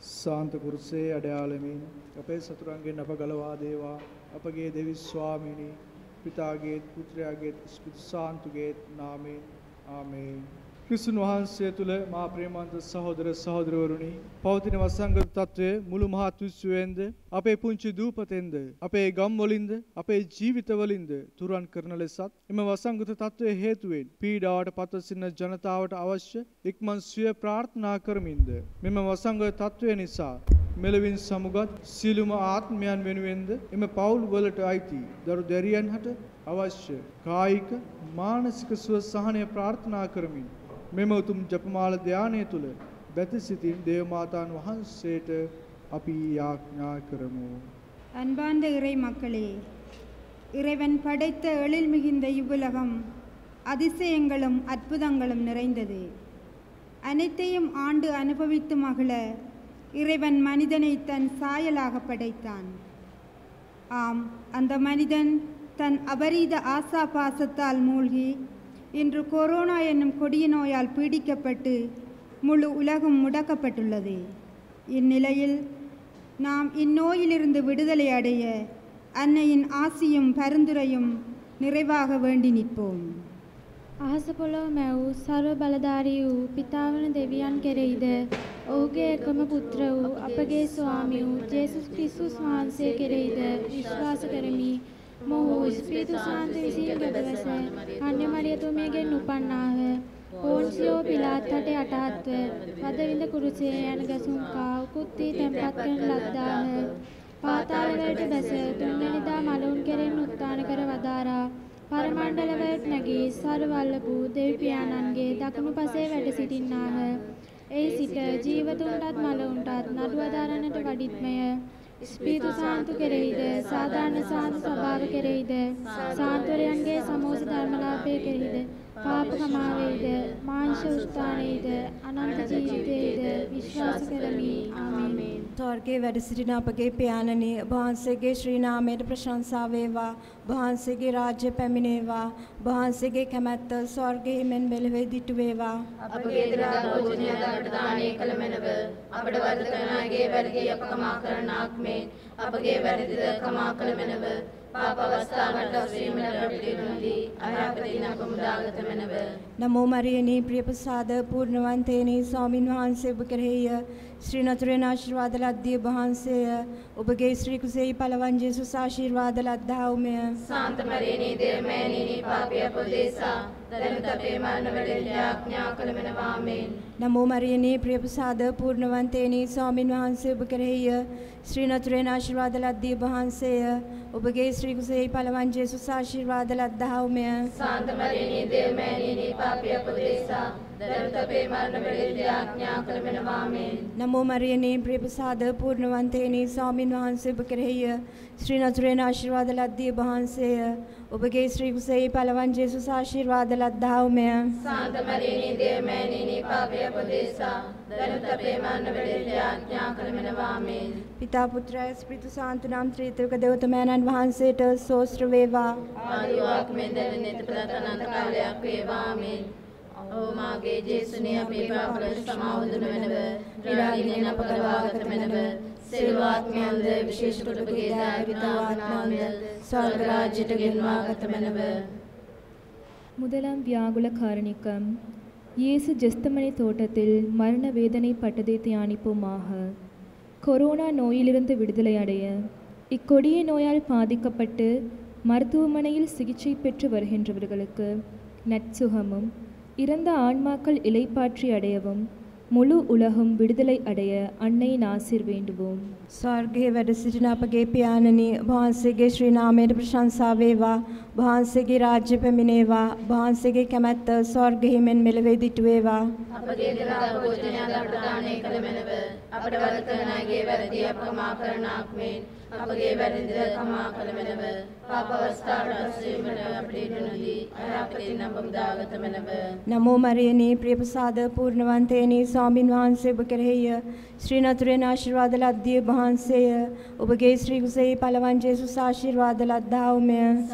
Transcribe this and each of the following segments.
සාන්ත කුරුසේ අඩයාලමින් අපේ සතුරන්ගෙන් අප ගලවා දේවා. අපගේ දෙවි ස්වාමීනි පිතාගේ පුත්‍රයාගේ ස්පිරිතු සාන්තුගේ නාමයෙන් ආමේන්. ක්‍රිස්තුන් වහන්සේ තුල මා ප්‍රේමවන්ත සහෝදර සහෝදරවරුනි, පවතින වසංගත තත්වයේ මුළු මහත් විශ්වයෙන්ද අපේ පුංචි දූපතෙන්ද අපේ ගම් වලින්ද අපේ ජීවිත වලින්ද තුරන් කරන ලෙසත් එම වසංගත තත්වයේ හේතුවෙන් පීඩාවට පත්ව සිටින ජනතාවට අවශ්‍ය ඉක්මන් සුවය ප්‍රාර්ථනා කරමින්ද මෙම වසංගත තත්වය නිසා මෙලවින් සමුගත් සියලුම ආත්මයන් වෙනුවෙන්ද එම පවුල් වලට අයිති දරු දැරියන් හට අවශ්‍ය කායික මානසික සුව සහනය ප්‍රාර්ථනා කරමින් මෙම උතුම් ජපමාල ධානය තුල බැති සිටින් දේව මාතාන් වහන්සේට අපි යාඥා කරමු. அன்பார்ந்த இறை மக்களே, இறைவன் படைத்த எழில் மிகுந்த இவ்வுலகம் அதிசயங்களும் அற்புதங்களும் நிறைந்தது. அனைத்தையும் ஆண்டு அனுபவித்து மகிழ இறைவன் மனிதனை தன் சாயலாக படைத்தான். ஆம், அந்த மனிதன் தன் அபரீத ஆசா பாசத்தால் மூழ்கி இன்று கொரோனா என்னும் கொடிய நோயால் பீடிக்கப்பட்டு முழு உலகம் முடக்கப்பட்டுள்ளது. இந்நிலையில் நாம் இந்நோயிலிருந்து விடுதலை அடைய அன்னையின் ஆசியும் பரிந்துரையும் நிறைவாக வேண்டி நிற்போம். අහස පොළොව මැවූ සර්ව බලධාරී වූ පිතාවන දෙවියන් කෙරෙහිද ඔහුගේ එකම පුත්‍ර වූ අපගේ ස්වාමී වූ ජේසුස් ක්‍රිස්තුස් වහන්සේ කෙරෙහිද විශ්වාස කරමි. මොහු ස්පිරිතු සාන්ත විසින් ගොඩවැස කන්‍ය මරියතුමියගෙන් උපන්නාහ. පෝන්සියෝ පිලාත් හට යටහත්ව වදවිඳ කුරුසේ යන ගසුම් කා උකුත්ති තැන්පත් කරන ලද්දාහ. පාතාලවලට බැස තුන්වැනිදා මලවුන් කෙරෙන් උත්ථාන කර වදාරා පරමණ්ඩලවලට නැගී සර්වවල්ලභ දෙවි පියාණන්ගේ දකුණු පසේ වැඩ සිටින්නාහ. එහි සිට ජීවතුන්ටත් මලවුන්ටත් නඩු අදාරන්නට වඩිත්මය. ස්පිරිතු සාන්තු කෙරෙහිද සාධාරණ සාන්තු සභාව කෙරෙහිද සාන්තුවරයන්ගේ සමෝස ධර්මලාභය කෙරෙහිද පාප කමාවේද මාංශ උස්ථානයේද අනන්ත ජීවිතයේද විශ්වාස කරමි. ආමේන්. ස්වර්ගයේ වැඩ සිටින අපගේ පියාණනි, ඔබ වහන්සේගේ ශ්‍රී නාමයට ප්‍රශංසා වේවා. ඔබ වහන්සේගේ රාජ්‍ය පැමිණේවා. ඔබ වහන්සේගේ කැමැත්ත ස්වර්ගයේ මෙන් මෙලෙව දිටු වේවා. අපගේ දරා භෝජනය දාට දානය කළ මැනව අපට වරද කරන අයගේ වැරදි අප කමා කරනාක් මෙන් අපගේ වැරදිද කමා කළ මැනව පාප අවස්ථාවට අසීමට පිළිතුරුදී අයහපතින් අප මුදාගත මැනව. නමෝ මරියනි ප්‍රිය ප්‍රසාද පූර්ණවන්තේනි ස්වාමින් වහන්සේ ඔබ කෙරෙහිය ශ්‍රී නතුරේන ආශිර්වාද ලද්දී ඔබ වහන්සේය. ඔබගේ ශ්‍රී කුසෙහි පළවන් ජේසුස් ආශිර්වාද ලද්දා වූමය. සාන්ත මරියනි දේවමෑණියනි පාපී අපදේසා දරුණු අපේ මරණ වේලෙන් යාඥා කළ මැනව. ආමේන්. නමෝ මරියනි ප්‍රිය ප්‍රසාද පූර්ණවන්තේනි ස්වාමින් වහන්සේ ඔබ කෙරෙහිය ශ්‍රී නතුරේන ආශිර්වාද ලද්දී ඔබ වහන්සේය. ඔබගේ ශ්‍රී කුසෙහි පළවන් ජේසුස් ආශිර්වාද ලද්දා වූමය. සාන්ත මරියනි දේවමෑණියනි පාපී අපදේසා දරුණු අපේ මරණ වේලෙන් යාඥා කළ මැනව. ආමේන්. නමෝ මරියනි ප්‍රිය ප්‍රසාද පූර්ණවන්තේනි ස්වාමින් වහන්සේ ඔබ කෙරෙහිය ශ්‍රී නතුරේන ආශිර්වාද ලද්දී ඔබ වහන්සේය. ඔබගේ ශ්‍රී කුසෙහි පළවන් ජේසුස් ආශිර්වාද ලද්දා වූමය. සාන්ත මරියනි දේවමෑණියනි පාපී අපදේසා දරුණු අපේ මරණ වේලෙන් යාඥා කළ මැනව. ආමේන්. පිතා පුත්‍රය ස්පිරිතු සාන්තු නම් ත්‍රිත්වක දෙවතුමයන්න් වහන්සේට සෝස්ත්‍ර වේවා. ආදිවාක් මෙන් දැන නිතපත අනන්ත කාලයක් වේවා. ආමේන්. ඕ මාගේ ජේසුනේ අපේ පාපවල සමාවදන වෙනව විරාගිනෙන් අප කරවාගත වෙනව සියලු ආත්මයන්ද විශේෂ කොට ඔබගේ දායකත්වයන්ද ස්වර්ග රාජ්‍යයට ගෙන්වාගත වෙනව. முதலாம் வியாகுல காரணிக்கம். இயேசு ஜெஸ்தமனி தோட்டத்தில் மரண வேதனை பட்டதை தியானிப்போமாக. கொரோனா நோயிலிருந்து விடுதலை அடைய இக்கொடிய நோயால் பாதிக்கப்பட்டு மருத்துவமனையில் சிகிச்சை பெற்று வருகின்றவர்களுக்கு நற்சுகமும் இறந்த ஆன்மாக்கள் இளைப்பாற்றி அடையவும் මුළු උලහම් විடுதலை අඩය අන්නයින් ආශිර් වේண்டுවෝම්. ස්වර්ගයේ වැඩ සිටින අපගේ පියාණනි, වහන්සේගේ ශ්‍රී නාමයට ප්‍රශංසා වේවා. වහන්සේගේ රාජ්‍ය පැමිණේවා. වහන්සේගේ කැමැත්ත ස්වර්ගයේ මෙන් මෙලෙව දිටු වේවා. අපගේ දරා භෝජනය දාට දානය කළ මැනව අපට වරද කරන අයගේ වැරදි අප කමා කරනාක් මෙන් අපගේ වැරදිද කමා කළ මැනව. පාප අවස්ථාවට අසීමට පිළිතුරුදී අයහපතින් අප මුදාගත මැනව. නමෝ මරියනි ප්‍රිය ප්‍රසාද පූර්ණවන්තේනි ස්වාමින් වහන්සේ ඔබ කෙරෙහිය ශ්‍රී නතුරේන ආශිර්වාද ලද්දී ඔබ වහන්සේය. ඔබගේ ශ්‍රී කුසෙහි පළවන් ජේසුස් ආශිර්වාද ලද්දා වූමය. සාන්ත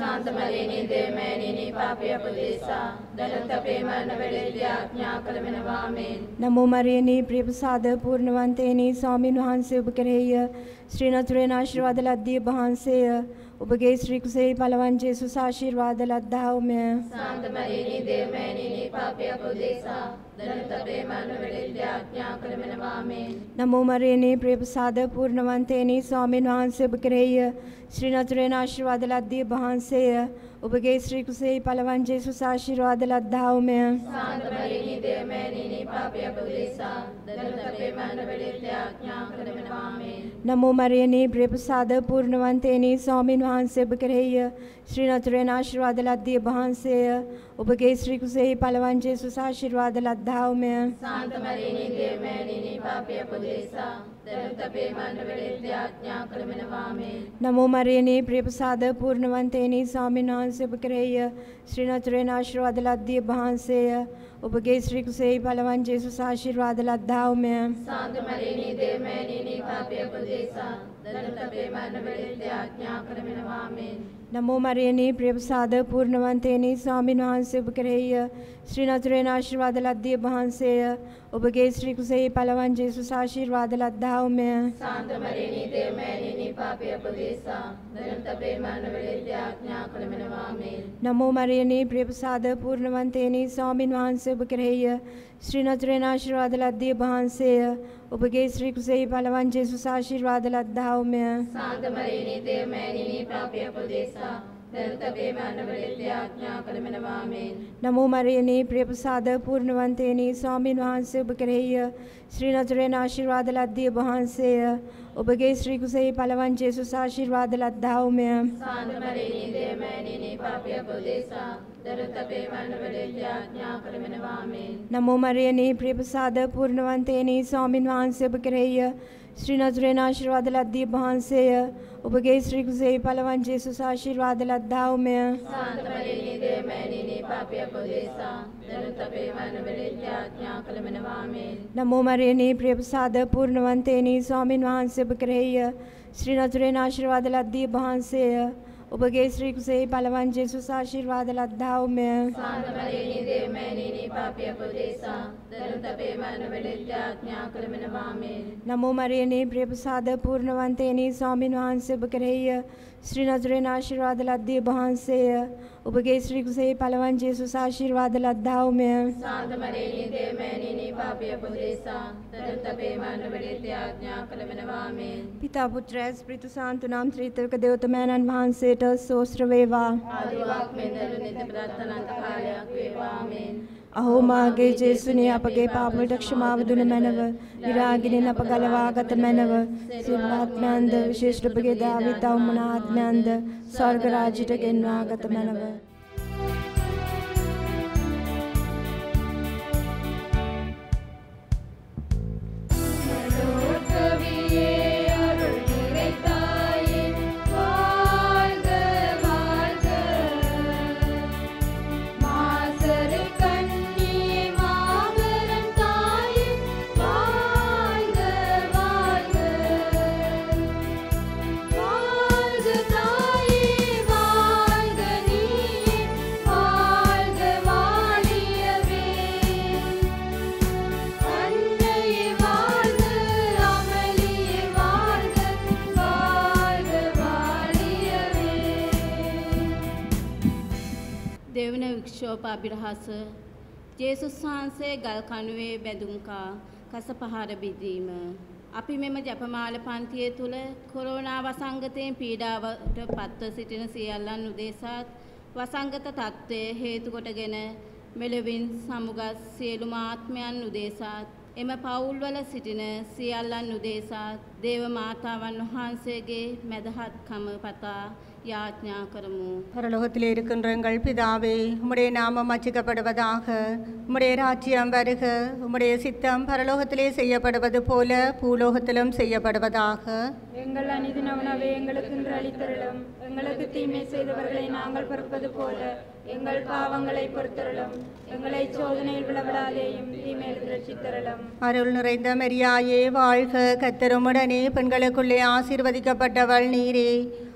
මරියනි දේවමෑණියනි පාපය අපදේසා දැනුත් අපේ මරණ වේලේදී ආඥා කළමෙනවා ආමේන්. නමෝ මරියනි ප්‍රියප්‍රසාද පූර්ණවන්තේනි ස්වාමින් වහන්සේ ඔබ කෙරෙහිය ශ්‍රී නතුරේන ආශිර්වාද ලද්දී වහන්සේය ඔබගේ ශ්‍රී කුසෙහි පළවන් ජේසුස් ආශිර්වාද ලද්දාවුම. සාන්ත මරියනි දේවමෑණියනි පාපය අපදේසා දැනුත් අපේ මරණ වේලේදී ආඥා කළමෙනවා ආමේන්. නමෝ මරියනි ප්‍රියප්‍රසාද පූර්ණවන්තේනි ස්වාමින් වහන්සේ ඔබ කෙරෙහිය ශ්‍රී නතුරේන ආශිර්වාද ලද්දී වහන්සේය ඔබගේ ශ්‍රී කුසෙහි පළවන් ජේසුස් ආශිර්වාද ලද්දාවුම. සාන්ත මරියනි දේවමෑණියනි පාපය අපදේසා දැනුත් අපේ මරණ වේලේදී ආඥා කළමෙනවා ආමේන්. නමෝ මරියනි ප්‍රියප්‍රසාද පූර්ණවන්තේනි ස්වාමින් වහන්සේ ඔබ කෙරෙහිය ශ්‍රී නතුරේන ආශිර්වාද ලද්දී වහන්සේය ඔබගේ ශ්‍රී කුසෙහි පළවන් ජේසුස් ආශිර්වාද ලද්දාවුම. සාන්ත මරියනි දේවමෑණියනි පාපය අපදේසා දැනුත් අපේ මරණ වේලේදී ආඥා කළමෙනවා ආමේන්. නමෝ මරියනි ප්‍රියප්‍රසාද පූර්ණවන්තේනි ස්වාමින් වහන්සේ ඔබ කෙරෙහිය ශ්‍රී නතුරේන ආශිර්වාද ලද්දී වහන්සේය ඔබගේ ශ්‍රී කුසෙහි පළවන් ජේසුස් ආශිර්වාද ලද්දාවුම. සාන්ත මරියනි දේවමෑණියනි පාපය අපදේසා දැනුත් අපේ මරණ වේලේදී ආඥා කළමෙනවා ආමේන්. නමෝ මරියනි ප්‍රියප්‍රසාද පූර්ණවන්තේනි ස්වාමින් වහන්සේ ඔබ කෙරෙහිය ශ්‍රී නතුරේන ආශිර්වාද ලද්දී වහන්සේය ඔබගේ ශ්‍රී කුසෙහි පළවන් ජේසුස් ආශිර්වාද ලද්දාවුම. සාන්ත මරියනි දේවමෑණියනි පාපය අපදේසා දැනුත් අපේ මරණ වේලේදී ආඥා කළමෙනවා ආමේන්. නමෝ මරියනි ප්‍රියප්‍රසාද පූර්ණවන්තේනි ස්වාමින් වහන්සේ ඔබ කෙරෙහිය ශ්‍රී නතුරේන ආශිර්වාද ලද්දී වහන්සේය ඔබගේ ශ්‍රී කුසෙහි පළවන් ජේසුස් ආශිර්වාද ලද්දාවුම. සාන්ත මරියනි දේවමෑණියනි පාපය අපදේසා දැනුත් අපේ මරණ වේලේදී ආඥා කළමෙනවා ආමේන්. නමෝ මරියනි ප්‍රියප්‍රසාද පූර්ණවන්තේනි ස්වාමින් වහන්සේ ඔබ කෙරෙහිය ශ්‍රී නතුරේන ආශිර්වාද ලද්දී වහන්සේය ඔබගේ ශ්‍රී කුසෙහි පළවන් ජේසුස් ආශිර්වාද ලද්දාවුම. සාන්ත මරියනි දේවමෑණියනි පාපය අපදේසා දැනුත් අපේ මරණ වේලේදී ආඥා කළමෙනවා ආමේන්. නමෝ මරියනි ප්‍රියප්‍රසාද පූර්ණවන්තේනි ස්වාමින් වහන්සේ ඔබ කෙරෙහිය ශ්‍රී නතුරේන ආශිර්වාද ලද්දී වහන්සේය ඔබගේ ශ්‍රී කුසෙහි පළවන් ජේසුස් ආශිර්වාද ලද්දාවුම. සාන්ත මරියනි දේවමෑණියනි පාපය අපදේසා දැනුත් අපේ මරණ වේලේදී ආඥා කළමෙනවා ආමේන්. නමෝ මරියනි ප්‍රියප්‍රසාද පූර්ණවන්තේනි ස්වාමින් වහන්සේ ඔබ කෙරෙහිය ශ්‍රී නතුරේන ආශිර්වාද ලද්දී වහන්සේය ඔබගේ ශ්‍රී කුසෙහි පළවන් ජේසුස් ආශිර්වාද ලද්දාවුම. සාන්ත මරියනි දේවමෑණියනි පාපය අපදේසා දැනුත් අපේ මරණ වේලේදී ආඥා කළමෙනවා ආමේන්. නමෝ මරියනි ප්‍රියප්‍රසාද පූර්ණවන්තේනි ස්වාමින් වහන්සේ ඔබ කෙරෙහිය ශ්‍රී නතුරේන ආශිර්වාද ලද්දී වහන්සේය ඔබගේ ශ්‍රී කුසෙහි පළවන් ජේසුස් ආශිර්වාද ලද්දාවුම. සාන්ත මරියනි දේවමෑණියනි පාපය අපදේසා දැනුත් අපේ මරණ වේලේදී ආඥා කළමෙනවා ආමේන්. පිතා පුත්‍ර ස්පිරිතු සාන්තු නම් ත්‍රිත්වක දේවතමයන්න් වහන්සේට සෝස්ත්‍ර වේවා. ආදිවාක් මෙන්දරු නිත ප්‍රාර්ථනාන්ත කාලයක් වේවා ආමේන්. අහෝ මාගේ ජේසුනේ අපගේ පාපවලට ක්ෂමාව දුන මැනව විරාගිනෙන් අප ගලවාගත මැනව සිල්වාත්මයන්ද විශේෂ ඔබගේ දාවිත අවමනාත්මයන්ද ස්වර්ග රාජ්‍යයට ගෙන්වාගත මැනව. දෙවන වික්ෂෝපාභිරහස ජේසුස් වහන්සේ ගල් කණුවේ බැඳුම්කා කස පහර බිඳීම. අපි මෙම ජපමාල පන්තිය තුල කොරෝනා වසංගතයෙන් පීඩාවට පත්ව සිටින සියල්ලන් උදෙසාත් වසංගත තත්ත්වය හේතු කොටගෙන මෙලොවින් සමුගත් සියලුම ආත්මයන් උදෙසාත් එම පවුල්වල සිටින සියල්ලන් උදෙසාත් දේව මාතාවන් වහන්සේගේ මැදහත්කම පතා யாඥா කරමු. பரலோகத்தில் இருக்கின்ற எங்கள் பிதாவே, உம்முடைய நாமம் அச்சிக்கப்படுவதாக, உம்முடைய ராஜ்யம் வருக, உம்முடைய சித்தம் பரலோகத்திலே செய்யப்படுவது போல பூலோகத்திலும் செய்யப்படுவதாக. எங்கள் அநீதின உணவை எங்களுக்கு இன்று அளித்தருளும், எங்களுக்கு தீமை செய்தவர்களை நாங்கள் பொறுப்பது போல எங்கள் பாவங்களை பொறுத்தருளும், எங்களை சோதனையில் விழவிடாதேயும் தீமையில் ரட்சித்தருளும். அருள் நிறைந்த மரியாயே வாழ்க, கர்த்தர் உம்முடனே பெண்களுக்குள்ளே ஆசீர்வதிக்கப்பட்டவள் நீரே.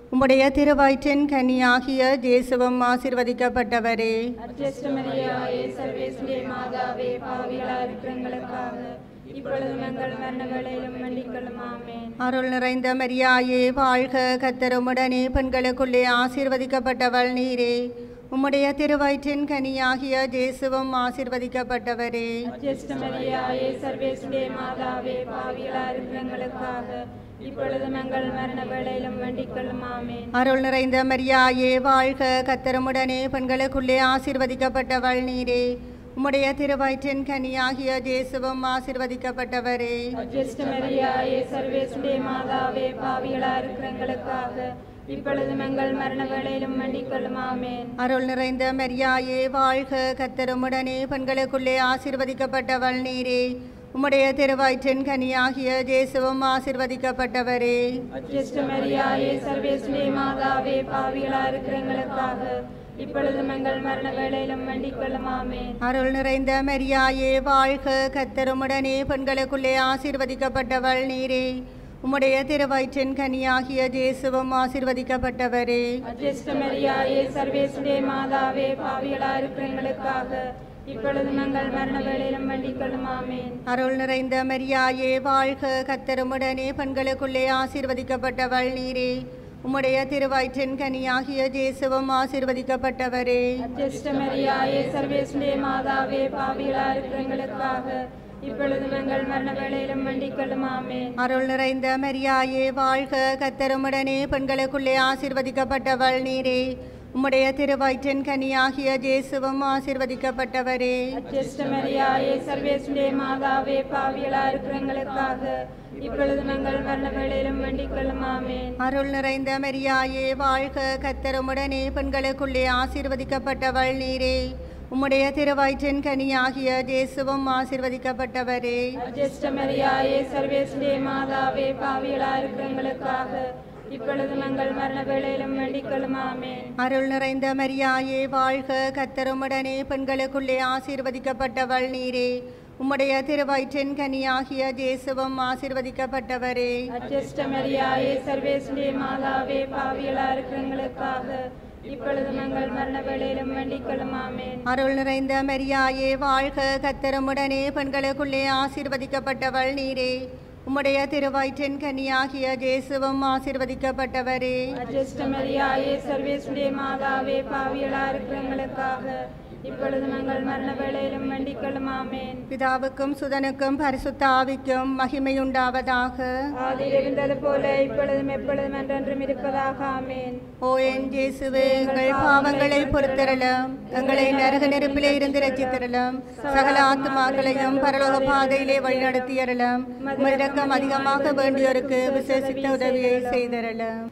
உம்முடைய திருவயிற்றின் கனியாகிய இயேசுவும் ஆசீர்வதிக்கப்பட்டவரே. அர்ச்சஸ்ட மரியாயே சர்வேஸ்வரே மாதாவே பாவிகளா இருக்கிறங்களுக்காக இப்பொழுதும் எங்கள் மரண வேளையிலும் வேண்டிக்கொள்ளும் ஆமென். அருள் நிறைந்த மரியாயே வாழ்க, கர்த்தர் உம்முடனே, பெண்களுக்குள்ளே ஆசீர்வதிக்கப்பட்டவள் நீரே. உம்முடைய திருவயிற்றின் கனியாகிய இயேசுவும் ஆசீர்வதிக்கப்பட்டவரே. அர்ச்சஸ்ட மரியாயே சர்வேஸ்வரே மாதாவே பாவிகளா இருக்கிறங்களுக்காக இப்பொழுதும் எங்கள் மரண வேளையிலும் வேண்டிக்கொள்ளும் ஆமென். அருள் நிறைந்த மரியாயே வாழ்க, கர்த்தர் உம்முடனே, பெண்களுக்குள்ளே ஆசீர்வதிக்கப்பட்டவள் நீரே. உம்முடைய திருவயிற்றின் கனியாகிய இயேசுவும் ஆசீர்வதிக்கப்பட்டவரே. அர்ச்சஸ்ட மரியாயே சர்வேஸ்வரே மாதாவே பாவிகளா இருக்கிறங்களுக்காக இப்பொழுதும் எங்கள் மரண வேளையிலும் வேண்டிக்கொள்ளும் ஆமென். அருள் நிறைந்த மரியாயே வாழ்க, கர்த்தர் உம்முடனே, பெண்களுக்குள்ளே ஆசீர்வதிக்கப்பட்டவள் நீரே. உம்முடைய திருவயிற்றின் கனியாகிய இயேசுவும் ஆசீர்வதிக்கப்பட்டவரே. அர்ச்சஸ்ட மரியாயே சர்வேஸ்வரே மாதாவே பாவிகளா இருக்கிறங்களுக்காக இப்பொழுதும் எங்கள் மரண வேளையிலும் வேண்டிக்கொள்ளும் ஆமென். அருள் நிறைந்த மரியாயே வாழ்க, கர்த்தர் உம்முடனே, பெண்களுக்குள்ளே ஆசீர்வதிக்கப்பட்டவள் நீரே. உம்முடைய திருவயிற்றின் கனியாகிய இயேசுவும் ஆசீர்வதிக்கப்பட்டவரே. அர்ச்சஸ்ட மரியாயே சர்வேஸ்வரே மாதாவே பாவிகளா இருக்கிறங்களுக்காக இப்பொழுதும் எங்கள் மரண வேளையிலும் வேண்டிக்கொள்ளும் ஆமென். அருள் நிறைந்த மரியாயே வாழ்க, கர்த்தர் உம்முடனே, பெண்களுக்குள்ளே ஆசீர்வதிக்கப்பட்டவள் நீரே. உம்முடைய திருவயிற்றின் கனியாகிய இயேசுவும் ஆசீர்வதிக்கப்பட்டவரே. அர்ச்சஸ்ட மரியாயே சர்வேஸ்வரே மாதாவே பாவிகளா இருக்கிறங்களுக்காக இப்பொழுதும் எங்கள் மரண வேளையிலும் வேண்டிக்கொள்ளும் ஆமென். அருள் நிறைந்த மரியாயே வாழ்க, கர்த்தர் உம்முடனே, பெண்களுக்குள்ளே ஆசீர்வதிக்கப்பட்டவள் நீரே. உம்முடைய திருவயிற்றின் கனியாகிய இயேசுவும் ஆசீர்வதிக்கப்பட்டவரே. அர்ச்சஸ்ட மரியாயே சர்வேஸ்வரே மாதாவே பாவிகளா இருக்கிறங்களுக்காக இப்பொழுதும் எங்கள் மரண வேளையிலும் வேண்டிக்கொள்ளும் ஆமென். அருள் நிறைந்த மரியாயே வாழ்க, கர்த்தர் உம்முடனே, பெண்களுக்குள்ளே ஆசீர்வதிக்கப்பட்டவள் நீரே. உம்முடைய திருவயிற்றின் கனியாகிய இயேசுவும் ஆசீர்வதிக்கப்பட்டவரே. அர்ச்சஸ்ட மரியாயே சர்வேஸ்வரே மாதாவே பாவிகளா இருக்கிறங்களுக்காக இப்பொழுதும் எங்கள் மரண வேளையிலும் வேண்டிக்கொள்ளும் ஆமென். அருள் நிறைந்த மரியாயே வாழ்க, கர்த்தர் உம்முடனே, பெண்களுக்குள்ளே ஆசீர்வதிக்கப்பட்டவள் நீரே. உம்முடைய திருவயிற்றின் கனியாகிய இயேசுவும் ஆசீர்வதிக்கப்பட்டவரே. அர்ச்சஸ்ட மரியாயே சர்வேஸ்வரே மாதாவே பாவிகளா இருக்கிறங்களுக்காக இப்பொழுதும் எங்கள் மரண வேளையிலும் வேண்டிக்கொள்ளும் ஆமென். அருள் நிறைந்த மரியாயே வாழ்க, கர்த்தர் உம்முடனே, பெண்களுக்குள்ளே ஆசீர்வதிக்கப்பட்டவள் நீரே. உம்முடைய திருவயிற்றின் கனியாகிய இயேசுவும் ஆசீர்வதிக்கப்பட்டவரே. அர்ச்சஸ்ட மரியாயே சர்வேஸ்வரே மாதாவே பாவிகளா இருக்கிறங்களுக்காக இப்பொழுதும் எங்கள் மரண வேளையிலும் வேண்டிக்கொள்ளும் ஆமென். பிதாவுக்கும் சுதனுக்கும் பரிசுத்த ஆவிக்கும் மகிமையுண்டாவதாக. ஆதியில் இருந்தது போல இப்பொழுதும் எப்பொழுதும் என்றென்றும் இருப்பதாக ஆமென். ஓ என் இயேசுவே, எங்கள் பாவங்களை பொறுத்தருளும், எங்களை நரக நெருப்பிலே இருந்து ரட்சித்தருளும், சகல ஆத்துமாக்களையும் பரலோக பாதையிலே வழிநடத்தியருளும், உமது இரக்கம் அதிகமாக வேண்டியோருக்கு விசேஷித்த உதவியை செய்தருளும்.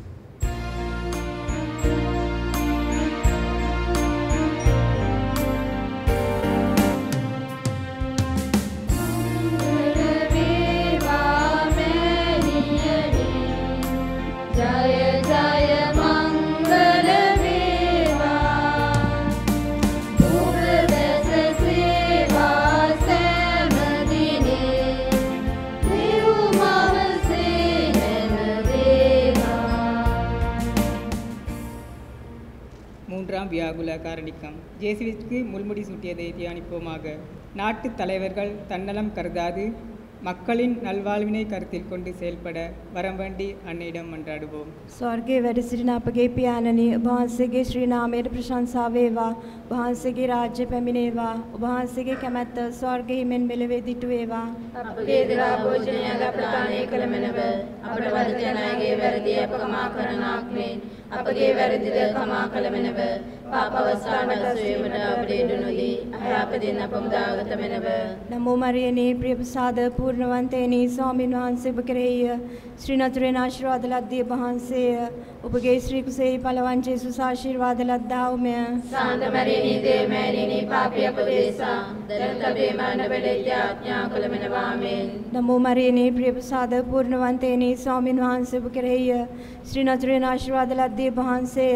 மூன்றாம் வியாகுல காரணிக்கம். இயேசுவிற்கு முள்முடி சூட்டியதை தியானிப்போமாக. நாட்டு தலைவர்கள் தன்னலம் கருதாது மக்களின் நல்வாழ்வினை கருத்தில் கொண்டு செயல்பட வரம் வேண்டி අන්னையிடம் මන්ත්‍රාடுவோம். ස්වර්ගයේ වැඩ සිටින අපගේ පියාණනි, ඔබ වහන්සේගේ ශ්‍රී නාමයට ප්‍රශංසා වේවා. ඔබ වහන්සේගේ රාජ්‍ය පැමිණේවා. ඔබ වහන්සේගේ කැමැත්ත ස්වර්ගයේ මෙන් මෙලොවේ දිටු වේවා. අපගේ දරා භෝජනය අප්‍රදානය කළ මැනව අපට වද යන අයගේ වැරදි අප කමා කරනාක් මෙන් අපගේ වැරදිද කමා කළ මැනව පාප අවස්ථාවට සොයමට අපට ඉඩ නොදී අයහපතින් අප මුදාගත මැනව. නමෝ මරියනේ ප්‍රිය ප්‍රසාද පූර්ණවන්තේනි ස්වාමීන් වහන්සේ ඔබ කෙරෙහිය ශ්‍රී නතුරේන ආශිර්වාද ලද්දී ඔබ වහන්සේය. ඔබගේ ශ්‍රී කුසෙහි පළවං ජේසුස් ආශිර්වාද ලද්දා වූ සාන්ත මරියනි දේවමෑණියනි පාපී අපදේසා දැන් අපේ මරණ වේලෙහි ආඥා කළ මැනව. ආමේන්. නමෝ මරියනේ ප්‍රිය ප්‍රසාද පූර්ණවන්තේනි ස්වාමීන් වහන්සේ ඔබ කෙරෙහිය ශ්‍රී නතුරේන ආශිර්වාද ලද්දී ඔබ වහන්සේය.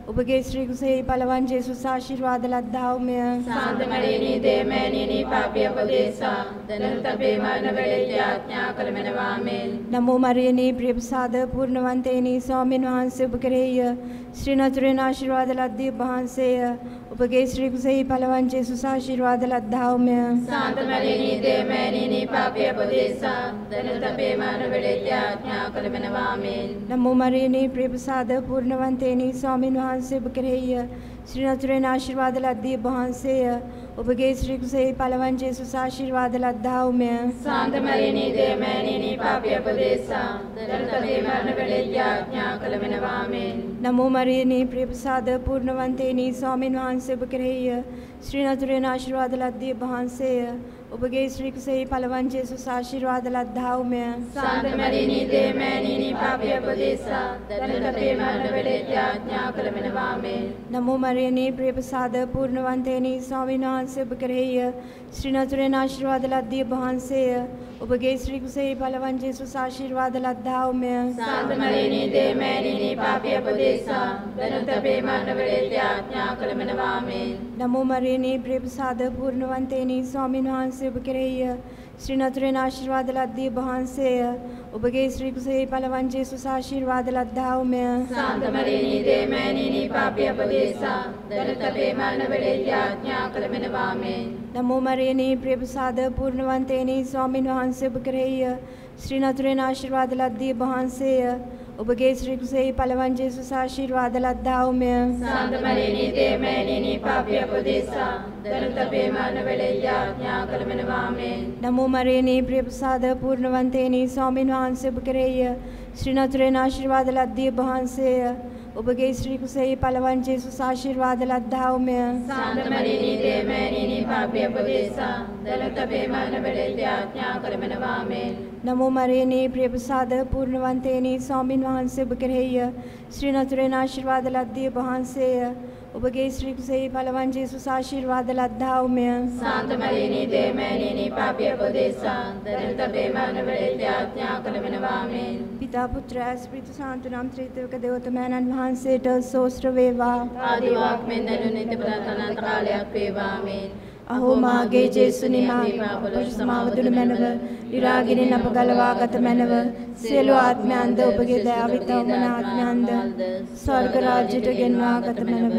ඔබගේ ශ්‍රී කුසෙහි පළවන් ජේසුස් ආශිර්වාද ලද්දාවුමය. සාන්ත මරියනී දේවමෑණියනි පාපී අපදේසා දැනුත් අපේ මරණ වේලේදී ආඥා කළමෙනවා ආමේන්. නමෝ මරියනී ප්‍රියප්‍රසාද පූර්ණවන්තේනි ස්වාමීන් වහන්සේ ඔබ කෙරෙහිය ශ්‍රී නතුරෙන් ආශිර්වාද ලද්දී වහන්සේය. ඔබගේ ශ්‍රී කුසෙහි පළවන් ජේසුස් ආශිර්වාද ලද්දාවුමය. සාන්ත මරියනී දේවමෑණියනි පාපී අපදේසා දැනුත් අපේ මරණ වේලේදී ආඥා කළමෙනවා ආමේන්. නමෝ මරියනී ප්‍රියප්‍රසාද පූර්ණවන්තේනි ස්වාමීන් වහන්සේ ඔබ කෙරෙහිය ශ්‍රී නතුරෙන් ආශිර්වාද ලද්දී වහන්සේය. ඔබගේ ශ්‍රී කුසෙහි පළවන් ජේසුස් ආශිර්වාද ලද්දාවුමය. සාන්ත මරියනී දේවමෑණියනි පාපී අපදේසා දැනුත් අපේ මරණ වේලේදී ආඥා කළමෙනවා ආමේන්. නමෝ මරියනී ප්‍රියප්‍රසාද පූර්ණවන්තේනි ස්වාමීන් වහන්සේ ඔබ කෙරෙහිය ශ්‍රී නතුරෙන් ආශිර්වාද ලද්දී වහන්සේය. ඔබගේ ශ්‍රී කුසෙහි පළවන් ජේසුස් ආශිර්වාද ලද්දාවුමය. සාන්ත මරියනී දේවමෑණියනි පාපී අපදේසා දැනුත් අපේ මරණ වේලේදී ආඥා කළමෙනවා ආමේන්. නමෝ මරියනී ප්‍රියප්‍රසාද පූර්ණවන්තේනි ස්වාමීන් වහන්සේ ඔබ කෙරෙහිය ශ්‍රී නතුරෙන් ආශිර්වාද ලද්දී වහන්සේය. ඔබගේ ශ්‍රී කුසෙහි පළවන් ජේසුස් ආශිර්වාද ලද්දාවුමය. සාන්ත මරියනී දේවමෑණියනි පාපී අපදේසා දැනුත් අපේ මරණ වේලේදී ආඥා කළමෙනවා ආමේන්. නමෝ මරියනී ප්‍රියප්‍රසාද පූර්ණවන්තේනි ස්වාමීන් වහන්සේ ඔබ කෙරෙහිය ශ්‍රී නතුරෙන් ආශිර්වාද ලද්දී වහන්සේය. ඔබගේ ශ්‍රී කුසෙහි පළවන් ජේසුස් ආශිර්වාද ලද්දාවුමය. සාන්ත මරියනී දේවමෑණියනි පාපී අපදේසා දැනුත් අපේ මරණ වේලේදී ආඥා කළමෙනවා ආමේන්. නමෝ මරියනී ප්‍රියප්‍රසාද පූර්ණවන්තේනි ස්වාමීන් වහන්සේ ඔබ කෙරෙහිය ශ්‍රී නතුරෙන් ආශිර්වාද ලද්දී වහන්සේය. ඔබගේ ශ්‍රී කුසෙහි පළවන් ජේසුස් ආශිර්වාද ලද්දාවුමය. සාන්ත මරියනී දේවමෑණියනි පාපී අපදේසා දැනුත් අපේ මරණ වේලේදී ආඥා කළමෙනවා ආමේන්. නමෝ මරියනී ප්‍රියප්‍රසාද පූර්ණවන්තේනි ස්වාමීන් වහන්සේ ඔබ කෙරෙහිය ශ්‍රී නතුරෙන් ආශිර්වාද ලද්දී වහන්සේය. ඔබගේ ශ්‍රී කුසෙහි පළවන් ජේසුස් ආශිර්වාද ලද්දාවුමය. සාන්ත මරියනී දේවමෑණියනි පාපී අපදේසා දැනුත් අපේ මරණ වේලේදී ආඥා කළමෙනවා ආමේන්. නමෝ මරියනී ප්‍රියප්‍රසාද පූර්ණවන්තේනි ස්වාමීන් වහන්සේ ඔබ කෙරෙහිය ශ්‍රී නතුරෙන් ආශිර්වාද ලද්දී වහන්සේය. ඔබගේ ශ්‍රී කුසෙහි පළවන් ජේසුස් ආශිර්වාද ලද්දාවුමය. සාන්ත මරියනී දේවමෑණියනි පාපී අපදේසා දැනුත් අපේ මරණ වේලේදී ආඥා කළමෙනවා ආමේන්. පිතා පුත්‍ර ස්පිරිතු සාන්තු නම් ත්‍රිත්වක දේවතමයන්න් වහන්සේට සෝස්ත්‍ර වේවා. ආදී වාක්මෙන් දැනුන නිත්‍ය ප්‍රාර්ථනා කාලයක් වේවා ආමේන්. අහෝ මාගේ ජේසුනි මා පරිසමාව දුන මැනව ඉරාගිනින් අප ගලවාගත මැනව සියලු ආත්මයන්ද ඔබගේ දයාවිත වමන ආත්මයන්ද ස්වර්ග රාජ්‍යයට ගෙන්වාගත මැනව.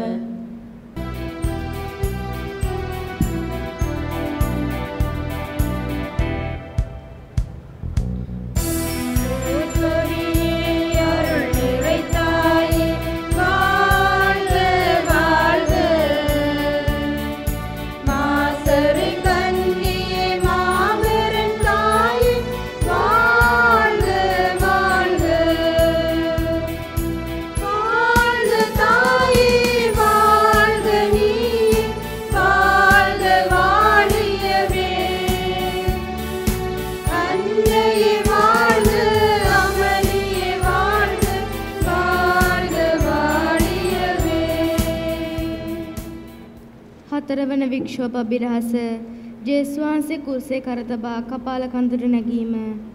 හතරවන වික්ෂෝප අභිරහස ජේසුස් වහන්සේ කුරුසේ කර තබා කපාල කන්දට නැගීම.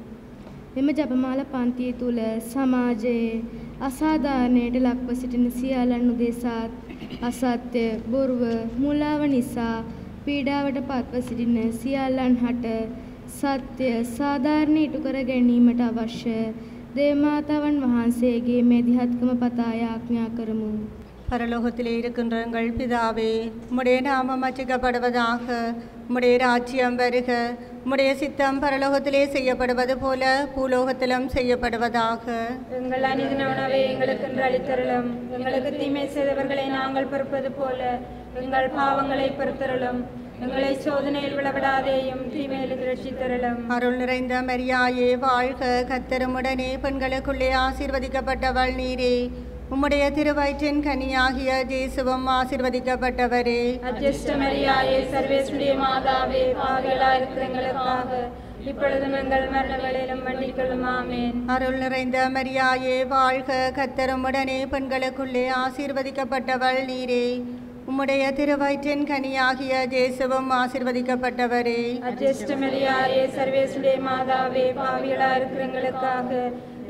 මෙම ජපමාල පන්තිය තුල සමාජයේ අසාධාරණයට ලක්ව සිටින සියල්ලන් උදෙසා අසත්‍ය, බොරුව, මුලාව නිසා පීඩාවට පත්ව සිටින සියල්ලන් හට සත්‍ය සාධාරණ ඉටු කර ගැනීමට අවශ්‍ය දේවමාතාවන් වහන්සේගේ මෙදිහත්කම පතා යාඥා කරමු. பரலோகத்திலே இருக்கின்ற எங்கள் பிதாவே, உம்முடைய நாமம் அச்சிக்கப்படுவதாக, உம்முடைய ராஜ்யம் வருக, உம்முடைய சித்தம் பரலோகத்திலே செய்யப்படுவது போல பூலோகத்திலும் செய்யப்படுவதாக. எங்கள் அநீதி உணவை எங்களுக்கு அளித்தருளும். எங்களுக்கு தீமை செய்தவர்களை நாங்கள் பொறுப்பது போல எங்கள் பாவங்களை பொறுத்தருளும். எங்களை சோதனையில் விழவிடாதேயும் தீமையில் ரட்சித்தருளும். அருள் நிறைந்த மரியாயே வாழ்க, கர்த்தருமுடனே பெண்களுக்குள்ளே ஆசீர்வதிக்கப்பட்டவள் நீரே. உம்முடைய திருவயிற்றின் கனியாகிய இயேசுவும் ஆசீர்வதிக்கப்பட்டவரே. அஜ்ஜஸ்ட மரியாயே, சர்வேஸ்வரிய மாதாவே, பாவிகளாய் இருக்கிற எங்களுக்காக இப்பொழுதும் எங்கள் மரண வேளையிலும் வேண்டிக் கொள்ளும். ஆமென். அருள் நிறைந்த மரியாயே வாழ்க, கர்த்தருமுடனே பெண்களுக்குள்ளே ஆசீர்வதிக்கப்பட்டவள் நீரே. உம்முடைய திருவயிற்றின் கனியாகிய இயேசுவும் ஆசீர்வதிக்கப்பட்டவரே. அஜ்ஜஸ்ட மரியாயே, சர்வேஸ்வரிய மாதாவே, பாவிகளாய் இருக்கிற எங்களுக்காக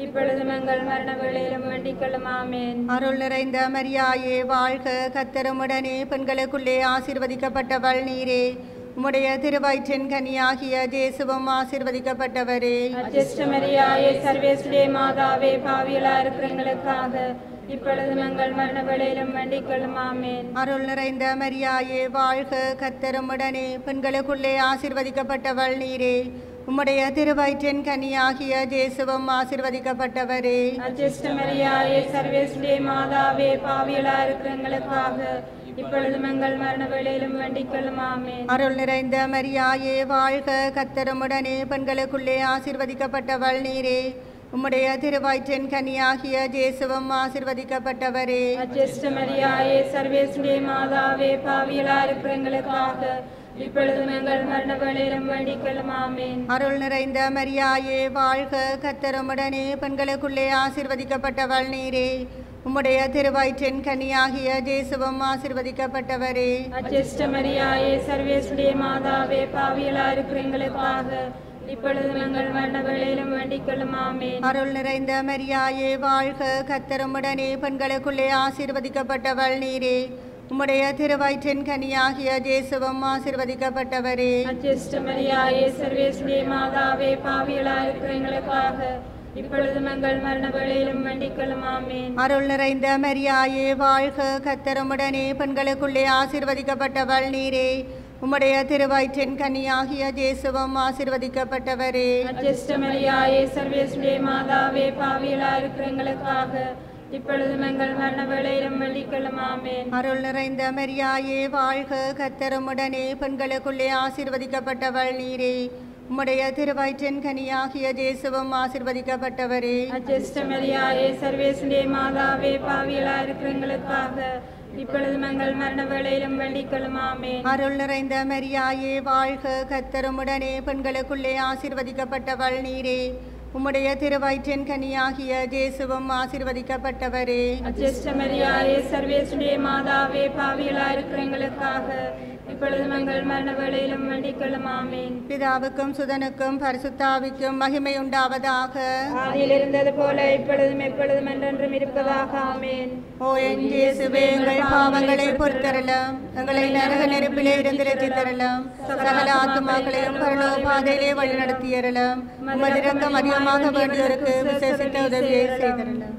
இப்பொழுதும் எங்கள் மரண வேளையிலும் வேண்டிக் கொள்ளும். ஆமென். அருள் நிறைந்த மரியாயே வாழ்க, கர்த்தருமுடனே பெண்களுக்குள்ளே ஆசீர்வதிக்கப்பட்டவள் நீரே. உம்முடைய திருவயிற்றின் கனியாகிய இயேசுவும் ஆசீர்வதிக்கப்பட்டவரே. அச்சிஷ்ட மரியாயே சர்வேஸ்வரே மாதாவே, பாவிகளா இருக்கிற எங்களுக்காக இப்பொழுதும் எங்கள் மரண வேளையிலும் வேண்டிக் கொள்ளும். ஆமென். அருள் நிறைந்த மரியாயே வாழ்க, கர்த்தருமுடனே பெண்களுக்குள்ளே ஆசீர்வதிக்கப்பட்டவள் நீரே. உம்முடைய திருவயிற்றின் கனியாகிய இயேசுவும் ஆசீர்வதிக்கப்பட்டவரே. அச்சிஷ்ட மரியாயே சர்வேஸ்வரே மாதாவே, பாவிகளா இருக்கிற எங்களுக்காக இப்பொழுதும் எங்கள் மரண வேளையிலும் வேண்டிக் கொள்ளும். ஆமென். அருள் நிறைந்த மரியாயே வாழ்க, கர்த்தருமுடனே பெண்களுக்குள்ளே ஆசீர்வதிக்கப்பட்டவள் நீரே. உம்முடைய திருவயிற்றின் கனியாகிய இயேசுவும் ஆசீர்வதிக்கப்பட்டவரே. அச்சிஷ்ட மரியாயே சர்வேஸ்வரே மாதாவே, பாவிகளா இருக்கிற எங்களுக்காக இப்பொழுதும் எங்கள் மரண வேளையிலும் வேண்டிக் கொள்ளும். ஆமென். அருள் நிறைந்த மரியாயே வாழ்க, கர்த்தருமுடனே பெண்களுக்குள்ளே ஆசீர்வதிக்கப்பட்டவள் நீரே. உம்முடைய திருவயிற்றின் கனியாகிய இயேசுவும் ஆசீர்வதிக்கப்பட்டவரே. அச்சிஷ்ட மரியாயே சர்வேஸ்வரே மாதாவே, பாவிகளா இருக்கிற எங்களுக்காக இப்பொழுதும் எங்கள் மரண வேளையிலும் வேண்டிக் கொள்ளும். ஆமென். அருள் நிறைந்த மரியாயே வாழ்க, கர்த்தருமுடனே பெண்களுக்குள்ளே ஆசீர்வதிக்கப்பட்டவள் நீரே. உம்முடைய திருவயிற்றின் கனியாகிய இயேசுவும் ஆசீர்வதிக்கப்பட்டவரே. அச்சிஷ்ட மரியாயே சர்வேஸ்வரே மாதாவே, பாவிகளா இருக்கிற எங்களுக்காக இப்பொழுதும் எங்கள் மரண வேளையிலும் வேண்டிக் கொள்ளும். ஆமென். அருள் நிறைந்த மரியாயே வாழ்க, கர்த்தருமுடனே பெண்களுக்குள்ளே ஆசீர்வதிக்கப்பட்டவள் நீரே. உம்முடைய திருவயிற்றின் கனியாகிய இயேசுவும் ஆசீர்வதிக்கப்பட்டவரே. அச்சிஷ்ட மரியாயே சர்வேஸ்வரே மாதாவே, பாவிகளா இருக்கிற எங்களுக்காக இப்பொழுதும் எங்கள் மரண வேளையிலும் வேண்டிக் கொள்ளும். ஆமென். அருள் நிறைந்த மரியாயே வாழ்க, கர்த்தருமுடனே பெண்களுக்குள்ளே ஆசீர்வதிக்கப்பட்டவள் நீரே. உம்முடைய திருவயிற்றின் கனியாகிய இயேசுவும் ஆசீர்வதிக்கப்பட்டவரே. அச்சிஷ்ட மரியாயே சர்வேஸ்வரே மாதாவே, பாவிகளா இருக்கிற எங்களுக்காக இப்பொழுதும் எங்கள் மரண வேளையிலும் வேண்டிக் கொள்ளும். ஆமென். அருள் நிறைந்த மரியாயே வாழ்க, கர்த்தருமுடனே பெண்களுக்குள்ளே ஆசீர்வதிக்கப்பட்டவள் நீரே. உம்முடைய திருவயிற்றின் கனியாகிய இயேசுவும் ஆசீர்வதிக்கப்பட்டவரே. அச்சிஷ்ட மரியாயே சர்வேஸ்வரே மாதாவே, பாவிகளா இருக்கிற எங்களுக்காக இப்பொழுதும் எங்கள் மரண வேளையிலும் வேண்டிக் கொள்ளும். ஆமென். பிதாவுக்கும் சுதனுக்கும் பரிசுத்தாவிக்கும் மகிமை உண்டாவதாக. ஆதியில் இருந்தது போல இப்பொழுதும் எப்பொழுதும் என்றென்றும் இருப்பதாக. ஆமென். ஓ என் இயேசுவே, எங்கள் பாவங்களை பொறுத்தருளும், எங்களை நரக நெருப்பிலே இருந்து ரட்சித்தருளும், சகல ஆத்துமாக்களையும் பரலோக பாதையிலே வழிநடத்தியருளும், உமது இரக்கம் அதிகமாக வேண்டியோருக்கு விசேஷித்த உதவியை செய்தருளும்.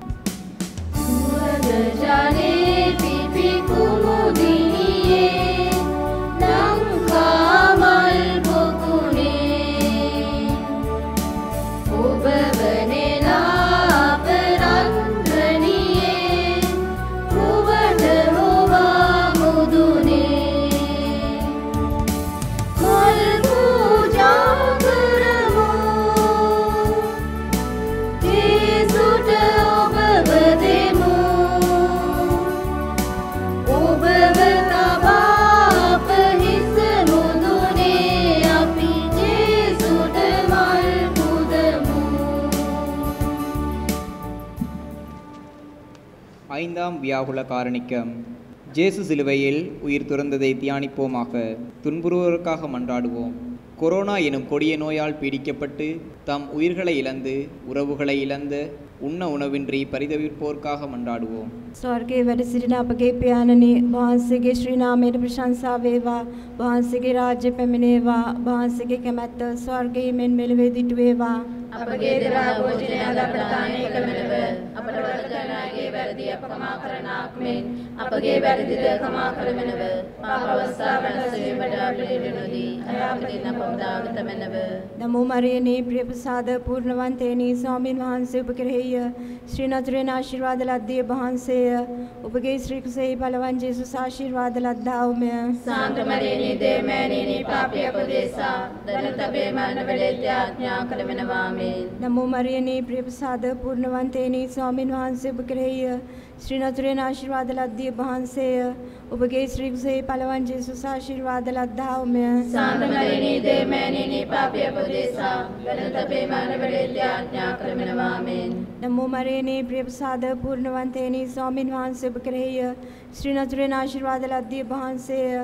ஐந்தாம் வியாகுல காரணிக்கம். ஜேசு சிலுவையில் உயிர் துறந்ததை தியானிப்போமாக. துன்புறுவோருக்காக மன்றாடுவோம். கொரோனா எனும் கொடிய நோயால் பீடிக்கப்பட்டு தம் உயிர்களை இழந்து உறவுகளை இழந்த உண்ண உணவின்றி பரிதவிப்போர்க்காக මණ්ඩාඩුවෝම්. ස්වර්ගයේ වැඩ සිටින අපගේ පියාණනි වහන්සේගේ ශ්‍රී නාමයට ප්‍රශංසා වේවා. වහන්සේගේ රාජ්‍ය පැමිණේවා. වහන්සේගේ කැමැත්ත ස්වර්ගයේ මෙන් මෙලොවේ දිටු වේවා. අපගේ දරා භෝජනය අද අපට දානය කළමෙනව අපට වරදනාගේ වැරදි අප කමා කරනාක් මෙන් අපගේ වැරදිද කමා කරමෙනව පාප අවස්ථාවන් සෙවීමට අපිට නොදී අයාපදින අපමුදාගත මෙනව. නමෝ මරියනේ ප්‍රිය ප්‍රසාද පූර්ණවන්තේනි ස්වාමින් වහන්සේ ඔබ කෙරෙහි ශ්‍රී නතුරේන ආශිර්වාද ලද්දී වහන්සේය. ඔබගේ ශ්‍රී කුසෙහි බලවන් ජේසුස් ආශිර්වාද ලද්දාවුමය. සාන්ත මරියනේ දේවමෑණියනි පාපී අපදේසා දනත අපේ මරණ වේලේදී ආඥා කළමෙනවා. නමෝ මරියනේ ප්‍රිය ප්‍රසාද පූර්ණවන්තේනි ස්වාමින් වහන්සේ ඔබ කෙරෙහි ශ්‍රී නතුරේන ආශිර්වාද ලද්දී වහන්සේය. ඔබගේ ශ්‍රී කුසෙහි බලවන් ජේසුස් ආශිර්වාද ලද්දාවුමය. සාන්ත මරියනේ දේවමෑණියනි පාපී අපදේසා දනත අපේ මරණ වේලේදී ආඥා කළමෙනවා. නමෝ මරියනේ ප්‍රිය ප්‍රසාද පූර්ණවන්තේනි ස්වාමින් වහන්සේ ඔබ කෙරෙහි ශ්‍රී නතුරේන ආශිර්වාද ලද්දී වහන්සේය.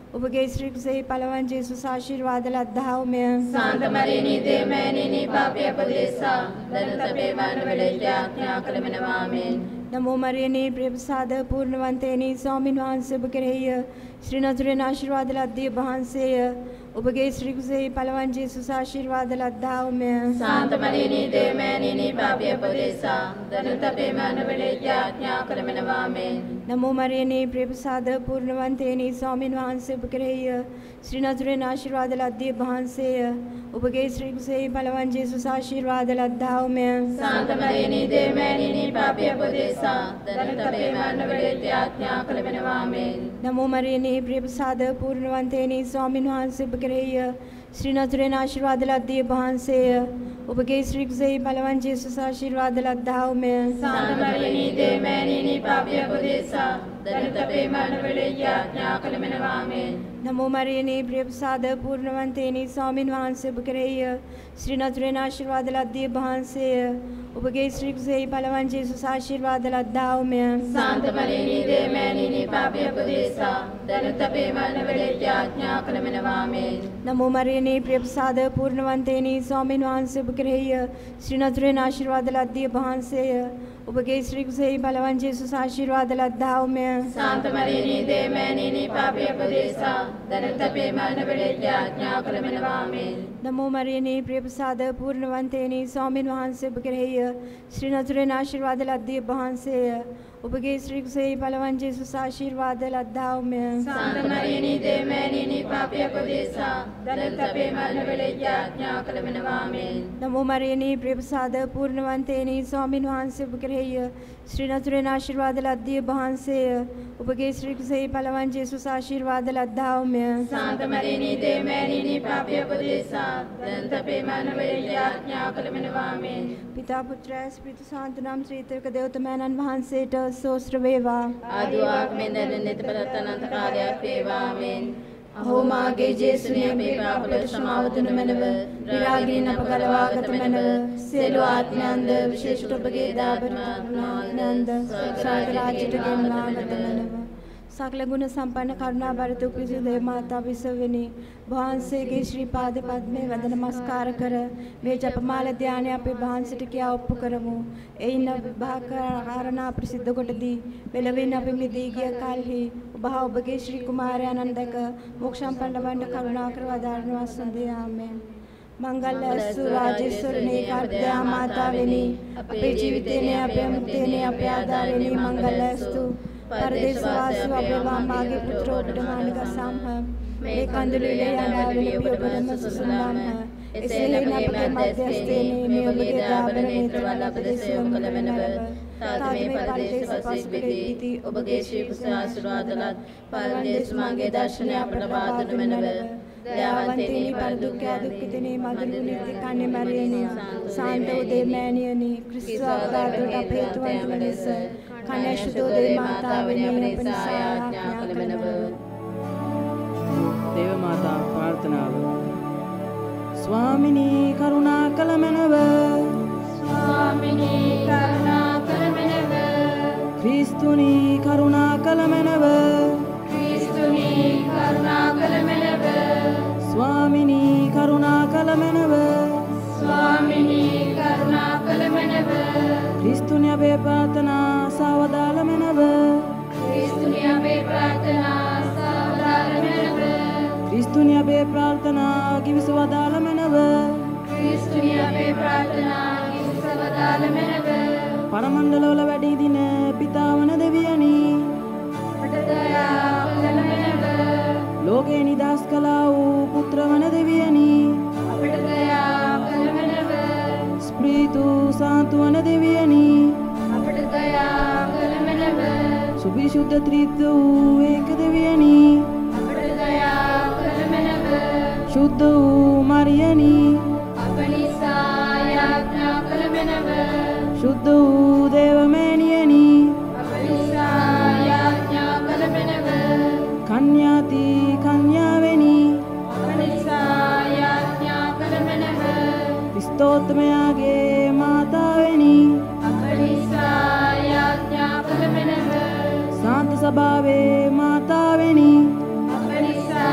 ඔබගේ ශ්‍රී කුසෙහි පළවන් ජේසුස් ආශිර්වාද ලද්දා වූ සාන්ත මරියනි දේවමෑණියනි පාපී අපදේසා දැනුත් අපේ මරණ වේලේදී යාඥා කළමෙනවා ආමේන්. නමෝ මරියනි ප්‍රේමසාද පූර්ණවන්තේනි ස්වාමින් වහන්සේ ඔබ කෙරෙහිය ශ්‍රී නසරේන ආශිර්වාද ලද්දී වහන්සේය. ඔබගේ ශ්‍රී කුසෙහි පළවන් ජේසුස් ආශිර්වාද ලද්දා වූ සාන්ත මරියනි දේවමෑණියනි පාපී අපදේසා දැනුත් අපේ මරණ වේලේදී යාඥා කළමෙනවා ආමේන්. නමෝ මරියනි ප්‍රේමසාද පූර්ණවන්තේනි ස්වාමින් වහන්සේ ඔබ කෙරෙහිය ශ්‍රී නසරේන ආශිර්වාද ලද්දී වහන්සේය. ඔබගේ ශ්‍රී කුසෙහි පළවන් ජේසුස් ආශිර්වාද ලද්දා වූ සාන්ත මරියනි දේවමෑණියනි පාපී අපදේසා දැනුත් අපේ මරණ වේලේදී යාඥා කළමෙනවා ආමේන්. නමෝ මරියනි ප්‍රේමසාද පූර්ණවන්තේනි ස්වාමින් වහන්සේ ඔබ කෙරෙහිය ශ්‍රී නසරේන ආශිර්වාද ලද්දී වහන්සේය. ඔබගේ ශ්‍රී කුසෙහි පළවන් ජේසුස් ආශිර්වාද ලද්දා වූ සාන්ත මරියනි දේවමෑණියනි පාපී අපදේසා දැනුත් අපේ මරණ වේලේදී යාඥා කළමෙනවා ආමේන්. නමෝ මරියනි ප්‍රේමසාද පූර්ණවන්තේනි ස්වාමින් වහන්සේ ඔබ කෙරෙහිය ශ්‍රී නසරේන ආශිර්වාද ලද්දී වහන්සේය. ඔබගේ ශ්‍රී කුසෙහි පළවන් ජේසුස් ආශිර්වාද ලද්දා වූ සාන්ත මරියනි දේවමෑණියනි පාපී අපදේසා දැනුත් අපේ මරණ වේලේදී යාඥා කළමෙනවා ආමේන්. නමෝ මරියනි ප්‍රේමසාද පූර්ණවන්තේනි ස්වාමින් වහන්සේ ඔබ කෙරෙහිය ශ්‍රී නසරේන ආශිර්වාද ලද්දී වහන්සේය. ඔබගේ ශ්‍රී කුසෙහි පළවන් ජේසුස් ආශිර්වාද ලද්දා වූ සාන්ත මරියනි දේවමෑණියනි පාපී අපදේසා දැනුත් අපේ මරණ වේලේදී යාඥා කළමෙනවා ආමේන්. නමෝ මරියනි ප්‍රේමසාද පූර්ණවන්තේනි ස්වාමින් වහන්සේ ඔබ කෙරෙහිය ශ්‍රී නසරේන ආශිර්වාද ලද්දී වහන්සේය. ඔබගේ ශ්‍රී කුසෙහි පළවන් ජේසුස් ආශිර්වාද ලද්දා වූ සාන්ත මරියනි දේවමෑණියනි පාපී අපදේසා දැනුත් අපේ මරණ වේලේදී යාඥා කළමෙනවා ආමේන්. නමෝ මරියනි ප්‍රේමසාද පූර්ණවන්තේනි ස්වාමින් වහන්සේ ඔබ කෙරෙහිය ශ්‍රී නසරේන ආශිර්වාද ලද්දී වහන්සේය. ඔබගේ ශ්‍රී කුසෙහි පළවන් ජේසුස් ආශිර්වාද ලද්දා වූ සාන්ත මරියනි දේවමෑණියනි පාපී අපදේසා දැනුත් අපේ මරණ වේලේදී යාඥා කළමෙනවා ආමේන්. පිතා පුත්‍ර ස්පිරිතු සාන්ත නම් ශ්‍රීත්‍රික දේවතමයන්න් වහන්සේට සෝස්ත්‍ර වේවා. ආදිවාග්මෙන් දැනෙන නිතපරත් අනන්ත කාලයක් වේවා ආමේන්. අහෝ මාගේ ජේසුනි අපේ පාපවල සමාව දුන මැනව විරාගයෙන් අප ගලවාගත මැනව සියලු ආත්මයන්ද විශේෂ ඔබගේ දාබරාත්මයන්ද ස්වර්ග රාජ්‍යයට ගෙන්වාගත මැනව. සකල ගුණ සම්පන්න කරුණා බරිත උපිසු දේව මාතා විසවෙනි වහන්සේගේ ශ්‍රී පාද පද්මේ වන්ද නමස්කාර කර මේ ජපමාල ධානය අපේ වහන්සේට කියා ඔප්පු කරමු. එයින් භාකාරණා ප්‍රසිද්ධ කොටදී මෙලවින් අපි මිදී ගිය කල්හි ඔබ ඔබගේ ශ්‍රී කුමාරයාණන් දැක මොක්ෂම් පඬවන්න කරුණා කර වදාරනවා සඳේ ආමේන්. मंगल अस्तु राजेश्वरने कार्या मातावेनी अपे जीवितेने अपे मुक्तेने अपे आधारेने मंगल अस्तु परदेशवासी अपे वामागे पुत्रो उपडमानिका सामह मे कंदुलिले यानावेले पियोपदम सुसुनामह ऐसे ही नपके मध्यस्थेने मे उबगे दाबर नेत्रवाला प्रदेशों कलमनव तात्मे परदेश पस बिगीति उबगे श्री आशीर्वादलात परदेश मांगे दर्शने अपडबादन मनव दयावंतेनी पर दुखितिनी मधुर नित्य कान्य मरियनी शांतो दे मैनियनी क्रिस्तु अवतारुट अभेतवंतवनिस कन्याशुद्धो दे मातावनी अपनी आज्ञा कलमनव. देव माता प्रार्थनाव. स्वामिनी करुणा कलमनव. स्वामिनी करुणा कलमनव. क्रिस्तुनी करुणा कलमनव. क्रिस्तुनी करुणा कलमनव. स्वामिनी करुणा कलमनव. स्वामिनी करुणा कलमनव. क्रिस्तुनी अबे प्रार्थना सावधालमनव. क्रिस्तुनी अबे प्रार्थना सावधालमनव. क्रिस्तुनी अबे प्रार्थना गिविसवदालमनव. क्रिस्तुनी अबे प्रार्थना गिविसवदालमनव. परमंडलवල වැඩි දින පිතාවන දෙවියනි දයා කළමනව. ලෝකේ නිදාස් කළා වූ පුත්‍රවන දෙවියනි අපට දයා කළමනව. ස්ප්‍රීතු සාන්තුවන දෙවියනි අපට දයා කළමනව. සුභිශුද්ධ ත්‍රිත්ව වූ ඒක දෙවියනි අපට දයා කළමනව. ශුද්ධ වූ මරියනි අපනිසා යාඥා කළමනව. शुद्ध देवमैनियनी अपनिसा याज्ञा कलमनव. कन्याति कन्यावेनी अपनिसा याज्ञा कलमनव. क्रिस्तोत्तमयागे मातावेनी अपनिसा याज्ञा कलमनव. शांत स्वभावे मातावेनी अपनिसा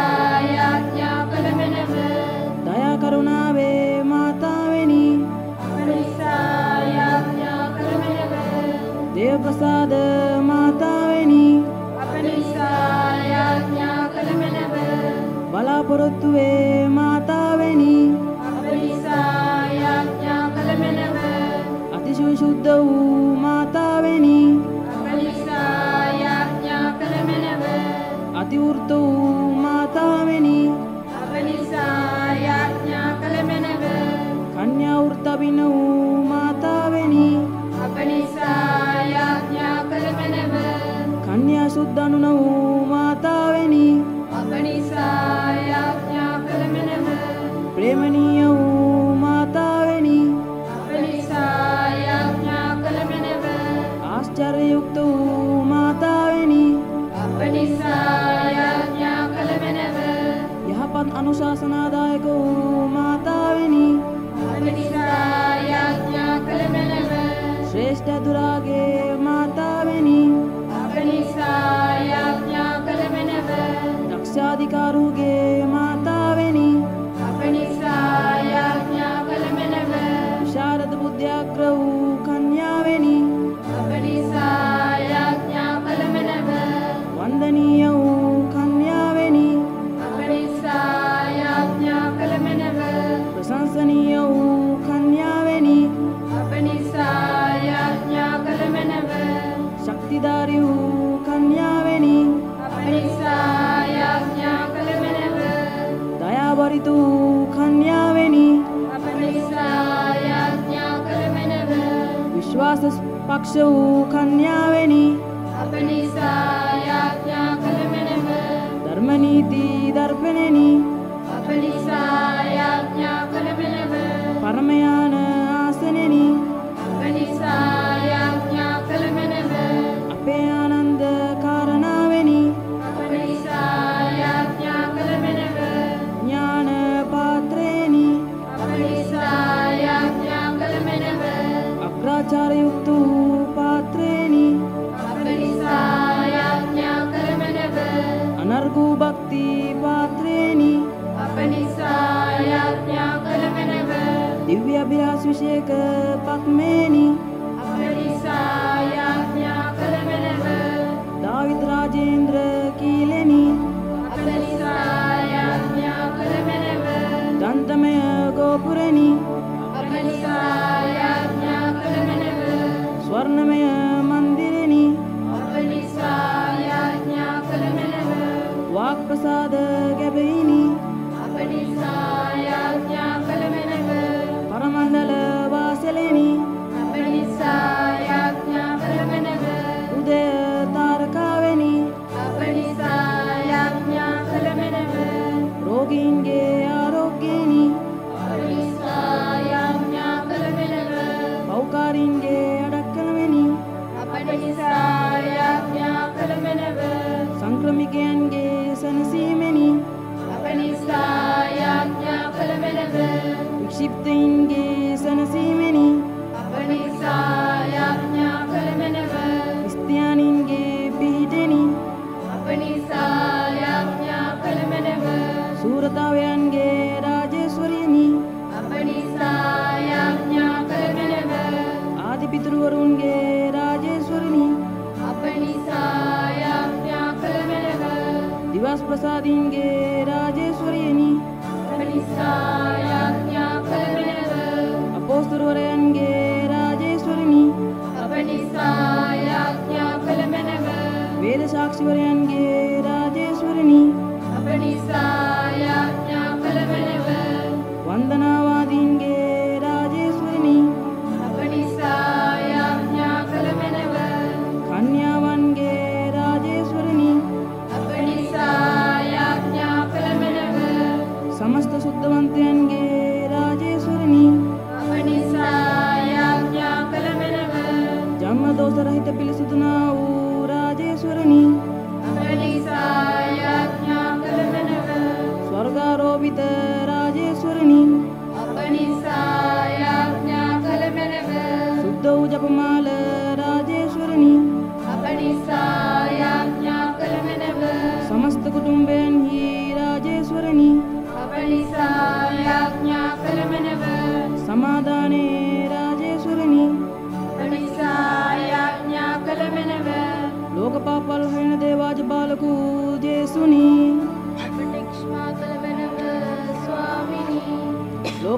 ප්‍රියප්‍රසාද මාතාවෙනි අප නිසා යාඥා කළ මැනව. බලාපොරොත්තු වේ මාතාවෙනි අප නිසා යාඥා කළ මැනව. අතිශුද්ධ වූ මාතාවෙනි අප නිසා යාඥා කළ මැනව. අතිවෘත වූ මාතාවෙනි අප නිසා යාඥා කළ මැනව. කන්‍යා වෘතබින වූ මාතාවෙනි අප නිසා යාඥා කළ මැනව. කන්‍යා සුද්ධ වූ මාතාවෙනි අප නිසා යාඥා කළ මැනව. ප්‍රේමණීය වූ මාතාවෙනි අප නිසා යාඥා කළ මැනව. ආශ්චර්යයුක්ත වූ මාතාවෙනි අප නිසා යාඥා කළ මැනව. යහපත් අනුශාසනාදායක වූ මාතාවෙනි අප නිසා යාඥා කළ මැනව. ශ්‍රේෂ්ඨ දුරාගේ මාතාවෙනි අප නිසා යාඥා කළ මැනව. දක්ෂාධිකාරුගේ මාතාවෙනි අප නිසා යාඥා කළ මැනව. විශාරද බුද්ධාග්‍ර වූ කන්‍යාවෙනි අප නිසා යාඥා කළ මැනව. වන්දනීය වූ කන්‍යාවෙනි අප නිසා යාඥා කළ මැනව. ප්‍රශංසනීය වූ කන්‍යාවෙනි අප නිසා යාඥා කළ මැනව. ශක්තිධාරී වූ කන්‍යාවෙනි අප නිසා යාඥා කළ මැනව. දයාබරිත වූ කන්‍යාවෙනි අප නිසා යාඥා කළ මැනව. විශ්වාස පක්ෂ වූ කන්‍යාවෙනි අප නිසා යාඥා කළ මැනව. ධර්මනීති දර්පණෙනි අප නිසා යාඥා කළ මැනව. පරමයාන ආසනෙනි අප නිසා යාඥා කළ මැනව. අපේ ආනන්ද කාරණාවෙනි අප නිසා යාඥා කළ මැනව. ඥාන පාත්‍රේනි අප නිසා යාඥා කළ මැනව. අග්‍රාචාරයුක්ත වූ පාත්‍රේනි අප නිසා යාඥා කළ මැනව. අනර්ගූ භක්ති පාත්‍රේනි අප නිසා යාඥා කළ මැනව. දිව්‍ය අභිලාෂ විශේෂක පත්මේනි අප නිසා යාඥා කළ මැනව. දාවිද රාජේන්ද්‍ර කීලෙනි අප නිසා යාඥා කළ මැනව. දන්තමය ගෝපුරෙනි අප නිසා යාඥා කළ මැනව. ස්වර්ණමය මන්දිරෙනි අප නිසා යාඥා කළ මැනව. වාක් ප්‍රසාද ගැබෙයිනි අප නිසා යාඥා කළ මැනව. පරමණ්ඩල වාසලෙනි අප නිසා යාඥා කළ මැනව. උදය තාරකාවෙනි අප නිසා යාඥා කළ මැනව. රෝගීන්ගේ ආරෝග්‍යෙනි අප නිසා යාඥා කළ මැනව. පෞකාරීන්ගේ අඩක්කලවෙනි අප නිසා යාඥා කළ මැනව. සංක්‍රමිකයන්ගේ සැනසීමෙනි අප නිසා යාඥා කළ මැනව. වික්ෂිප්තයින්ගේ සැනසීමෙනි අප නිසා යාඥා කළ මැනව. ක්‍රිස්තියානින්ගේ පිහිටෙනි අප නිසා යාඥා කළ මැනව. සූරතාවයන්ගේ රාජේශ්වරියනි අප නිසා යාඥා කළ මැනව. ආදිපිතෘවරුන්ගේ රාජේශ්වරිනි අප නිසා යාඥා කළ මැනව. දිවස් ප්‍රසාදින්ගේ රාජේශ්වරියනි අප නිසා යාඥා කළ මැනව. අපෝස්තලවරයන්ගේ රාජේශ්වරිනි අප නිසා යාඥා කළ මැනව. වේද සාක්ෂිවරයන්ගේ රාජේශ්වරිනි අප නිසා යාඥා කළ මැනව. වන්දනාවාදීන්ගේ රාජේශ්වරිනි අප නිසා යාඥා කළ මැනව. කන්‍යාවන්ගේ රාජේශ්වරිනි අප නිසා යාඥා කළ මැනව. සමස්ත සුද්ධවන්තයන්ගේ රාජේශ්වරිනි අප නිසා යාඥා කළ මැනව. ජම්මදෝෂ රහිත පිළිසුදුනා වූ රාජේශ්වරිනි අප නිසා යාඥා කළ මැනව. ස්වර්ගාරෝපිත රාජේශ්වරිනි අප නිසා යාඥා කළ මැනව. සුද්ධ වූ ජපමාල රාජේශ්වරිනි අප නිසා යාඥා කළ මැනව. සමස්ත කුටුම්බයන්හි රාජේශ්වරිනි අප නිසා යාඥා කළ මැනව. සමාදානේ රාජේශ්වරිනි අප නිසා යාඥා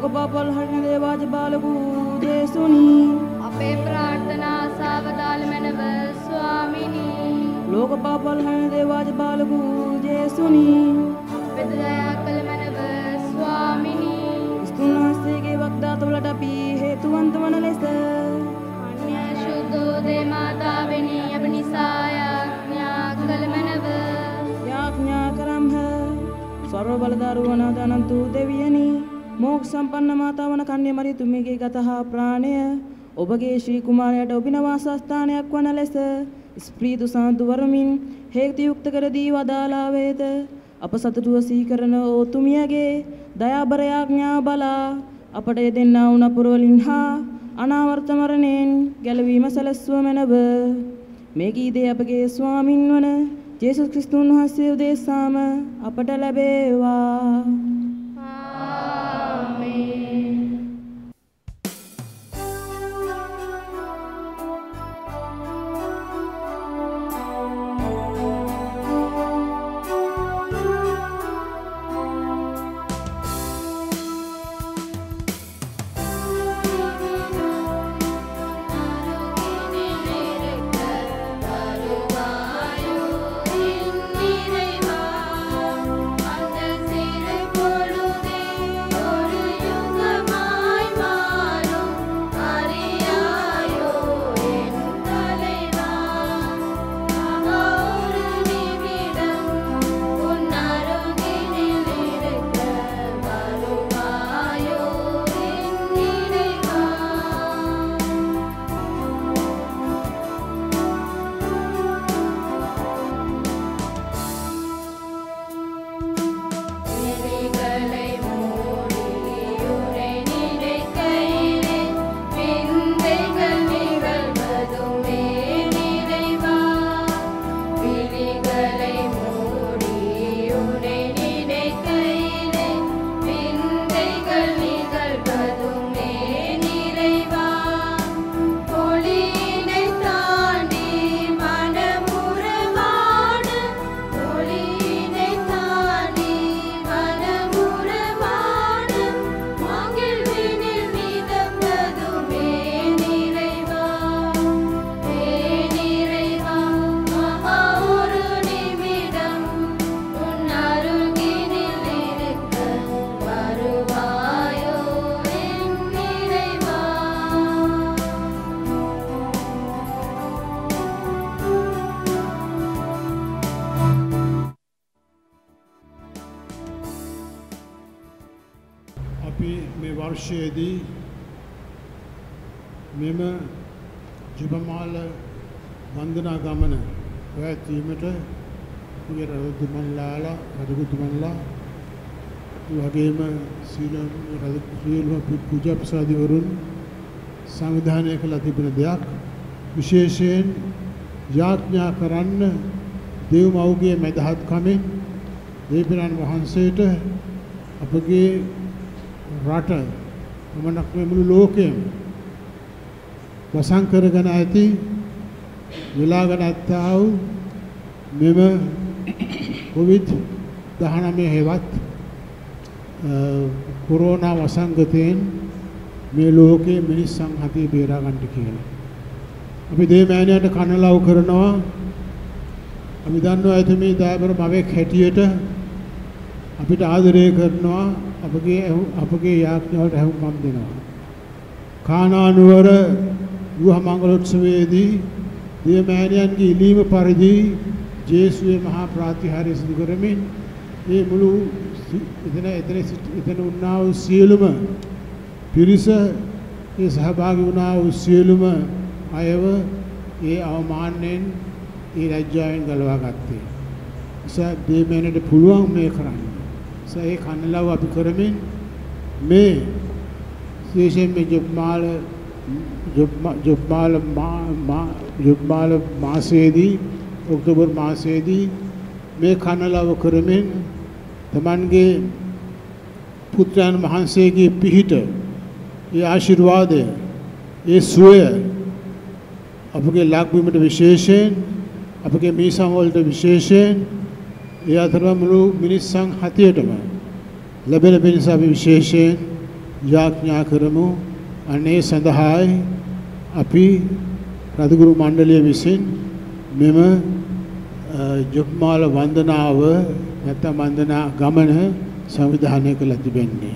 පාපල් හරින දේවාජ බාලකු ජේසුනි අපේ ප්‍රාර්ථනා සාවදාල මැනව ස්වාමිනී ලෝක පාපල් හරින දේවාජ බාලකු ජේසුනි අපේ දයා කළ මැනව ස්වාමිනී ස්තුන්වහන්සේගේ වක්දාතවලට අපි හේතුවන්ත වන ලෙස අන්‍ය සුද්ධෝ දේ මාතාවෙනි අප නිසා යාඥා කළ මැනව යාඥා කරම්හ सर्व බලදාරු වන අනන්ත දෙවියනි मोक्ष संपन्न मातावन कन्या मरी तुमिगे गतः प्राणय ඔබගේ ශ්‍රී කුමාරයාට ඔබින වාසස්ථානයක් වන ලෙස ස්ප්‍රීතු සාන්තු වරමින් හේතු යුක්ත කර දී වදාලා වේද අප සතුටුව සීකරන ඕතුමියගේ දයාබර යාඥා බලා අපට දෙන්නා වුණ පුරවලින් හා අනාවර්ත මරණයෙන් ගැලවීම සැලැස්ව මැනව මේ ගීතය අපගේ ස්වාමින් වන ජේසුස් ක්‍රිස්තුන් වහන්සේ උදෙසාම අපට ලැබේවා. वर्षेदी मेम जुबमाल वंदना गमन वैतीमट रघुमल्ला रघुमल्ला वगेम सीलम पूजा प्रसादी वरुण संविधान तिबन दයක් विशेषයෙන් යාඥා කරන්න දේව මව්ගේ මැදහත් කමින් දේවයන් වහන්සේට අපගේ රට මමනක් මුළු ලෝකෙම වසං කරගෙන ඇති විලාගෙන ඇත්තා වූ මෙම COVID-19 හේවත් කොරෝනා වසංගතයෙන් මේ ලෝකයේ මිනිස් සංහතිය බේරා ගන්නට කියලා අපි දේවමෑණියන්ට කනලව් කරනවා අපි දන්නවා ඇති මේ දායබර මවෙක් හැටියට අපිට ආදරය කරනවා අපගේ යාඥාවට හැමෝම දෙනවා කානානුවර විවාහ මංගලෝත්සවයේදී දේවමෑණියන්ගේ ඉල්ලීම පරිදි ජේසුස්ගේ මහා ප්‍රාතිහාර්ය සිදු කරමින් මේ මුළු එතන උන්නා වූ සියලුම පිරිස ඒ සහභාගී වුණා වූ සියලුම අයව ඒ අවමානයෙන් ඒ රාජ්‍යයෙන් ගලවා ගත්තේ. නිසා දේවමෑණියට පුළුවන් මේ කරන්න. නිසා ඒ කන්නලව අපි කරමින් මේ විශේෂයෙන් මේ ජොබ්මාල මාසයේදී ඔක්තෝබර් මාසයේදී මේ කන්නලව කරමින් තමන්ගේ පුත්‍රයන් වහන්සේගේ පිහිට ඒ ආශිර්වාදය ඒ සුවය අපගේ ලක්බීමට විශේෂයෙන් අපගේ මිනිසන් වලට විශේෂයෙන් ඒ අතර මුළු මිනිස් සංහතියටම ලැබෙන පිණිස අපි විශේෂයෙන් යාඥා කරමු. අනේ සඳහායි අපි රදගුරු මණ්ඩලය විසින් මෙම ජප්මාල වන්දනාව නැත්නම් වන්දනා ගමන සංවිධානය කළ තිබෙන්නේ.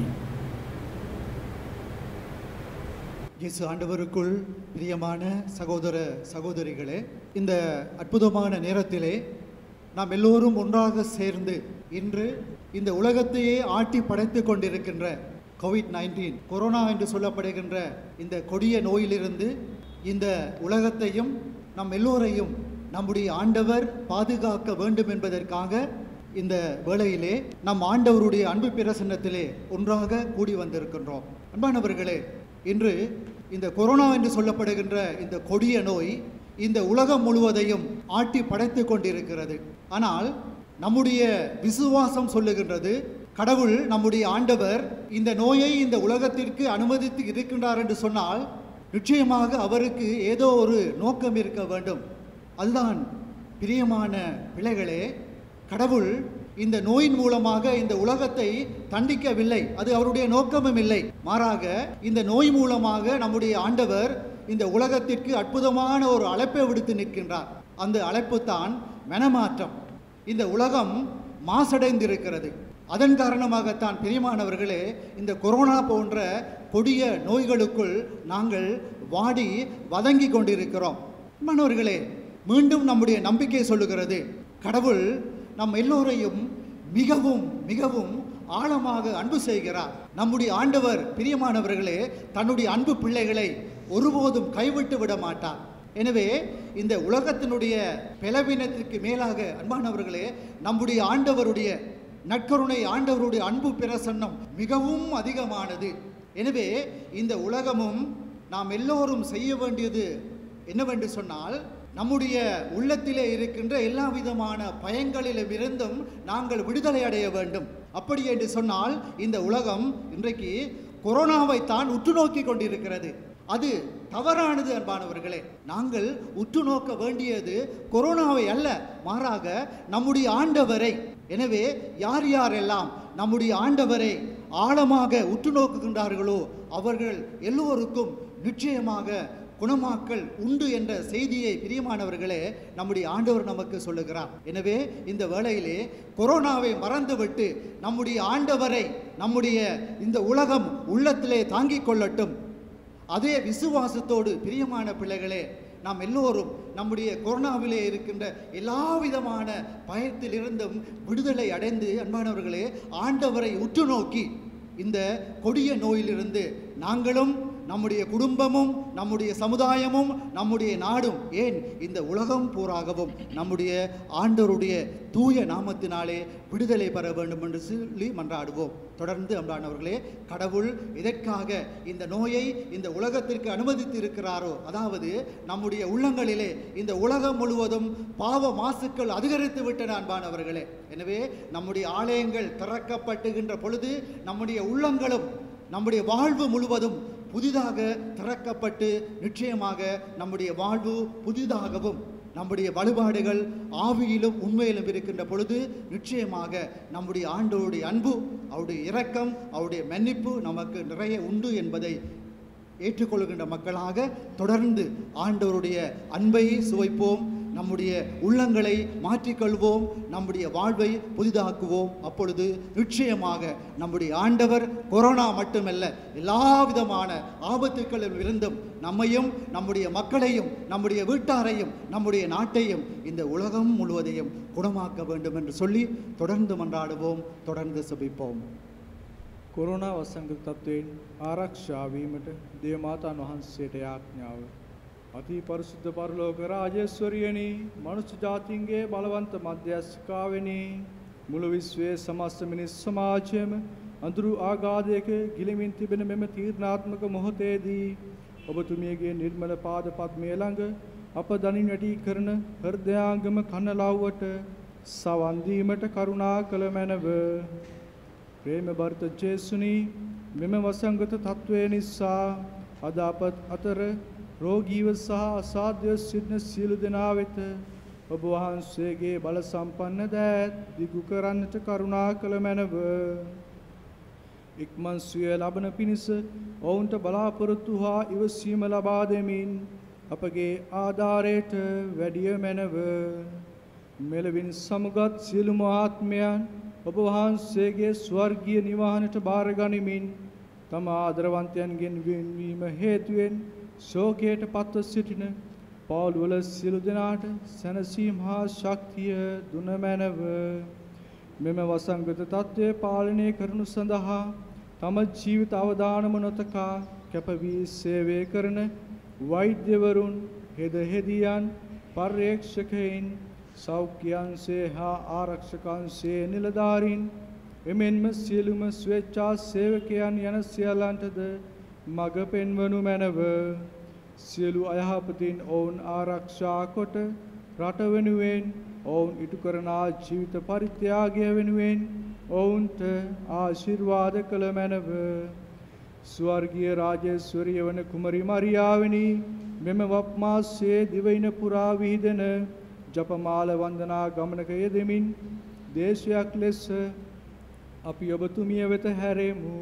இயேசு ஆண்டவருக்குள் பிரியமான சகோதர சகோதரிகளே, இந்த அற்புதமான நேரத்திலே நாம் எல்லோரும் ஒன்றாக சேர்ந்து இன்று இந்த உலகத்தையே ஆட்டி படைத்து கொண்டிருக்கின்ற கோவிட்-19 கொரோனா என்று சொல்லப்படுகின்ற இந்த கொடிய நோயிலிருந்து இந்த உலகத்தையும் நம் எல்லோரையும் நம்முடைய ஆண்டவர் பாதுகாக்க வேண்டும் என்பதற்காக இந்த வேளையிலே நம் ஆண்டவருடைய அன்பு பிரசன்னத்திலே ஒன்றாக கூடி வந்திருக்கின்றோம். அன்பானவர்களே, இன்று இந்த கொரோனா என்று சொல்லப்படுகின்ற இந்த கொடிய நோய் இந்த உலகம் முழுவதையும் ஆட்டி படைத்து கொண்டிருக்கிறது. ஆனால் நம்முடைய விசுவாசம் சொல்லுகின்றது, கடவுள் நம்முடைய ஆண்டவர் இந்த நோயை இந்த உலகத்திற்கு அனுமதித்து இருக்கின்றார் என்று சொன்னால் நிச்சயமாக அவருக்கு ஏதோ ஒரு நோக்கம் இருக்க வேண்டும். அதுதான் பிரியமான பிள்ளைகளே, கடவுள் இந்த நோயின் மூலமாக இந்த உலகத்தை தண்டிக்கவில்லை, அது அவருடைய நோக்கமும் இல்லை. மாறாக இந்த நோய் மூலமாக நம்முடைய ஆண்டவர் இந்த உலகத்திற்கு அற்புதமான ஒரு அழைப்பை விடுத்து நிற்கின்றார். அந்த அழைப்பு தான் மனமாற்றம். இந்த உலகம் மாசடைந்திருக்கிறது. அதன் காரணமாகத்தான் பிரியமானவர்களே, இந்த கொரோனா போன்ற கொடிய நோய்களுக்குள் நாங்கள் வாடி வதங்கி கொண்டிருக்கிறோம். மாணவர்களே, மீண்டும் நம்முடைய நம்பிக்கை சொல்லுகிறது, கடவுள் நம் எல்லோரையும் மிகவும் மிகவும் ஆழமாக அன்பு செய்கிறார். நம்முடைய ஆண்டவர் பிரியமானவர்களே தன்னுடைய அன்பு பிள்ளைகளை ஒருபோதும் கைவிட்டு விட மாட்டார். எனவே இந்த உலகத்தினுடைய பலவீனத்திற்கு மேலாக அன்பானவர்களே நம்முடைய ஆண்டவருடைய நற்கருணை, ஆண்டவருடைய அன்பு பிரசன்னம் மிகவும் அதிகமானது. எனவே இந்த உலகமும் நாம் எல்லோரும் செய்ய வேண்டியது என்னவென்று சொன்னால், நம்முடைய உள்ளத்திலே இருக்கின்ற எல்லா விதமான பயங்களிலிருந்தும் நாங்கள் விடுதலை அடைய வேண்டும். அப்படி என்று சொன்னால் இந்த உலகம் இன்றைக்கு கொரோனாவை தான் உற்று நோக்கி கொண்டிருக்கிறது. அது தவறானது அன்பானவர்களே. நாங்கள் உற்று நோக்க வேண்டியது கொரோனாவை அல்ல, மாறாக நம்முடைய ஆண்டவரை. எனவே யார் யாரெல்லாம் நம்முடைய ஆண்டவரை ஆழமாக உற்று நோக்குகின்றார்களோ அவர்கள் எல்லோருக்கும் நிச்சயமாக குணமாக்கல் உண்டு என்ற செய்தியை பிரியமானவர்களே நம்முடைய ஆண்டவர் நமக்கு சொல்லுகிறார். எனவே இந்த வேளையிலே கொரோனாவை மறந்துவிட்டு நம்முடைய ஆண்டவரை நம்முடைய இந்த உலகம் உள்ளத்திலே தாங்கிக் கொள்ளட்டும். அதே விசுவாசத்தோடு பிரியமான பிள்ளைகளே, நாம் எல்லோரும் நம்முடைய கொரோனாவிலே இருக்கின்ற எல்லா விதமான பயத்திலிருந்தும் விடுதலை அடைந்து அன்பானவர்களே ஆண்டவரை உற்று நோக்கி இந்த கொடிய நோயிலிருந்து நாங்களும் நம்முடைய குடும்பமும் நம்முடைய சமுதாயமும் நம்முடைய நாடும் ஏன் இந்த உலகம் பூராகவும் நம்முடைய ஆண்டவருடைய தூய நாமத்தினாலே விடுதலை பெற வேண்டும் என்று சொல்லி மன்றாடுவோம். தொடர்ந்து அன்பானவர்களே, கடவுள் எதற்காக இந்த நோயை இந்த உலகத்திற்கு அனுமதித்து இருக்கிறாரோ, அதாவது நம்முடைய உள்ளங்களிலே இந்த உலகம் முழுவதும் பாவ மாசுக்கள் அதிகரித்து விட்டன அன்பானவர்களே. எனவே நம்முடைய ஆலயங்கள் திறக்கப்பட்டுகின்ற பொழுது நம்முடைய உள்ளங்களும் நம்முடைய வாழ்வு முழுவதும் புதிதாக திறக்கப்பட்டு நிச்சயமாக நம்முடைய வாழ்வு புதிதாகவும் நம்முடைய வழிபாடுகள் ஆவியிலும் உண்மையிலும் இருக்கின்ற பொழுது நிச்சயமாக நம்முடைய ஆண்டவருடைய அன்பு, அவருடைய இரக்கம், அவருடைய மன்னிப்பு நமக்கு நிறைய உண்டு என்பதை ஏற்றுக்கொள்கின்ற மக்களாக தொடர்ந்து ஆண்டவருடைய அன்பை சுவைப்போம். நம்முடைய உள்ளங்களை மாற்றிக்கொள்வோம், நம்முடைய வாழ்வை புதிதாக்குவோம். அப்பொழுது நிச்சயமாக நம்முடைய ஆண்டவர் கொரோனா மட்டுமல்ல எல்லா விதமான ஆபத்துக்களில் இருந்தும் நம்மையும் நம்முடைய மக்களையும் நம்முடைய வீட்டாரையும் நம்முடைய நாட்டையும் இந்த உலகம் முழுவதையும் குணமாக்க வேண்டும் என்று சொல்லி தொடர்ந்து மன்றாடுவோம், தொடர்ந்து செபிப்போம். කොරෝනා වසංගත තත්ත්වයෙන් ආරක්ෂා වීමට දේව මාතාන් වහන්සේට යාඥාව. අති පරිසුද්ධ පරලෝක රාජේශ්වරියනි, මනුෂ්‍ය ජාතින්ගේ බලවන්ත මධ්‍යස්ථිකාවෙනි, මුළු විශ්වයේ සමස්ත මිනිස් සමාජයම අඳුරු ආගාධයක ගිලිමින් තිබෙන මෙම තීර්ණාත්මක මොහොතේදී ඔබතුමියගේ නිර්මල පාද පද්මය ළඟ අප දනින් වැටි කරන හෘදයාංගම කනලව්වට සවන් දීමට කරුණා කළ මැනව. ප්‍රේම බර්ත ජේසුනි, මෙම වසංගත තත්ත්වය නිසා අද අප අතර රෝගීව සහ අසාධ්‍යව සිටින සියලු දෙනා වෙත ඔබ වහන්සේගේ බල සම්පන්න දෑත් දිගු කරන්නට කරුණා කළ මැනව. ඉක්මන් සුවය ලබන පිණිස ඔවුන්ට බලාපොරොත්තු හා ඉවසීම ලබා දෙමින් අපගේ ආධාරයට වැඩිය මැනව. මෙලවින් සමුගත් සියලුම ආත්මයන් ඔබ වහන්සේගේ ස්වර්ගීය නිවහනට බාරගනිමින් තම ආදරවන්තයන්ගෙන් වෙන්වීම හේතුවෙන් ශෝකයට පත්ව සිටින පවුල්වල සියලු දෙනාට සැනසීම හා ශක්තිය දුන මැනව. මෙම වසංගත තත්ත්වය පාලනය කරනු සඳහා තම ජීවිත අවදානම නොතකා කැප වී සේවය කරන වෛද්‍යවරුන්, හෙදහෙදියන්, පර්යේක්ෂකයින්, සෞඛ්‍යංශයේ හා ආරක්ෂකංශයේ නිලධාරීන්, එමෙන්ම සියලුම ස්වේච්ඡා සේවකයන් යන සියල්ලන්ටද මඟ පෙන්වනු මැනව. සියලු අයහපතින් ඔවුන් ආරක්ෂා කොට රට වෙනුවෙන් ඔවුන් ඉටු කරන ජීවිත පරිත්‍යාගය වෙනුවෙන් ඔවුන්ට ආශිර්වාද කළ මැනව. ස්වර්ගීය රාජේශ්වරිය වන කුමරි මරියාවෙනි, මෙම වප් මාසයේ දිවයින පුරා විහිදෙන ජපමාල වන්දනා ගමනක යෙදෙමින් දේශයක් ලෙස අපි ඔබතුමිය වෙත හැරෙමු.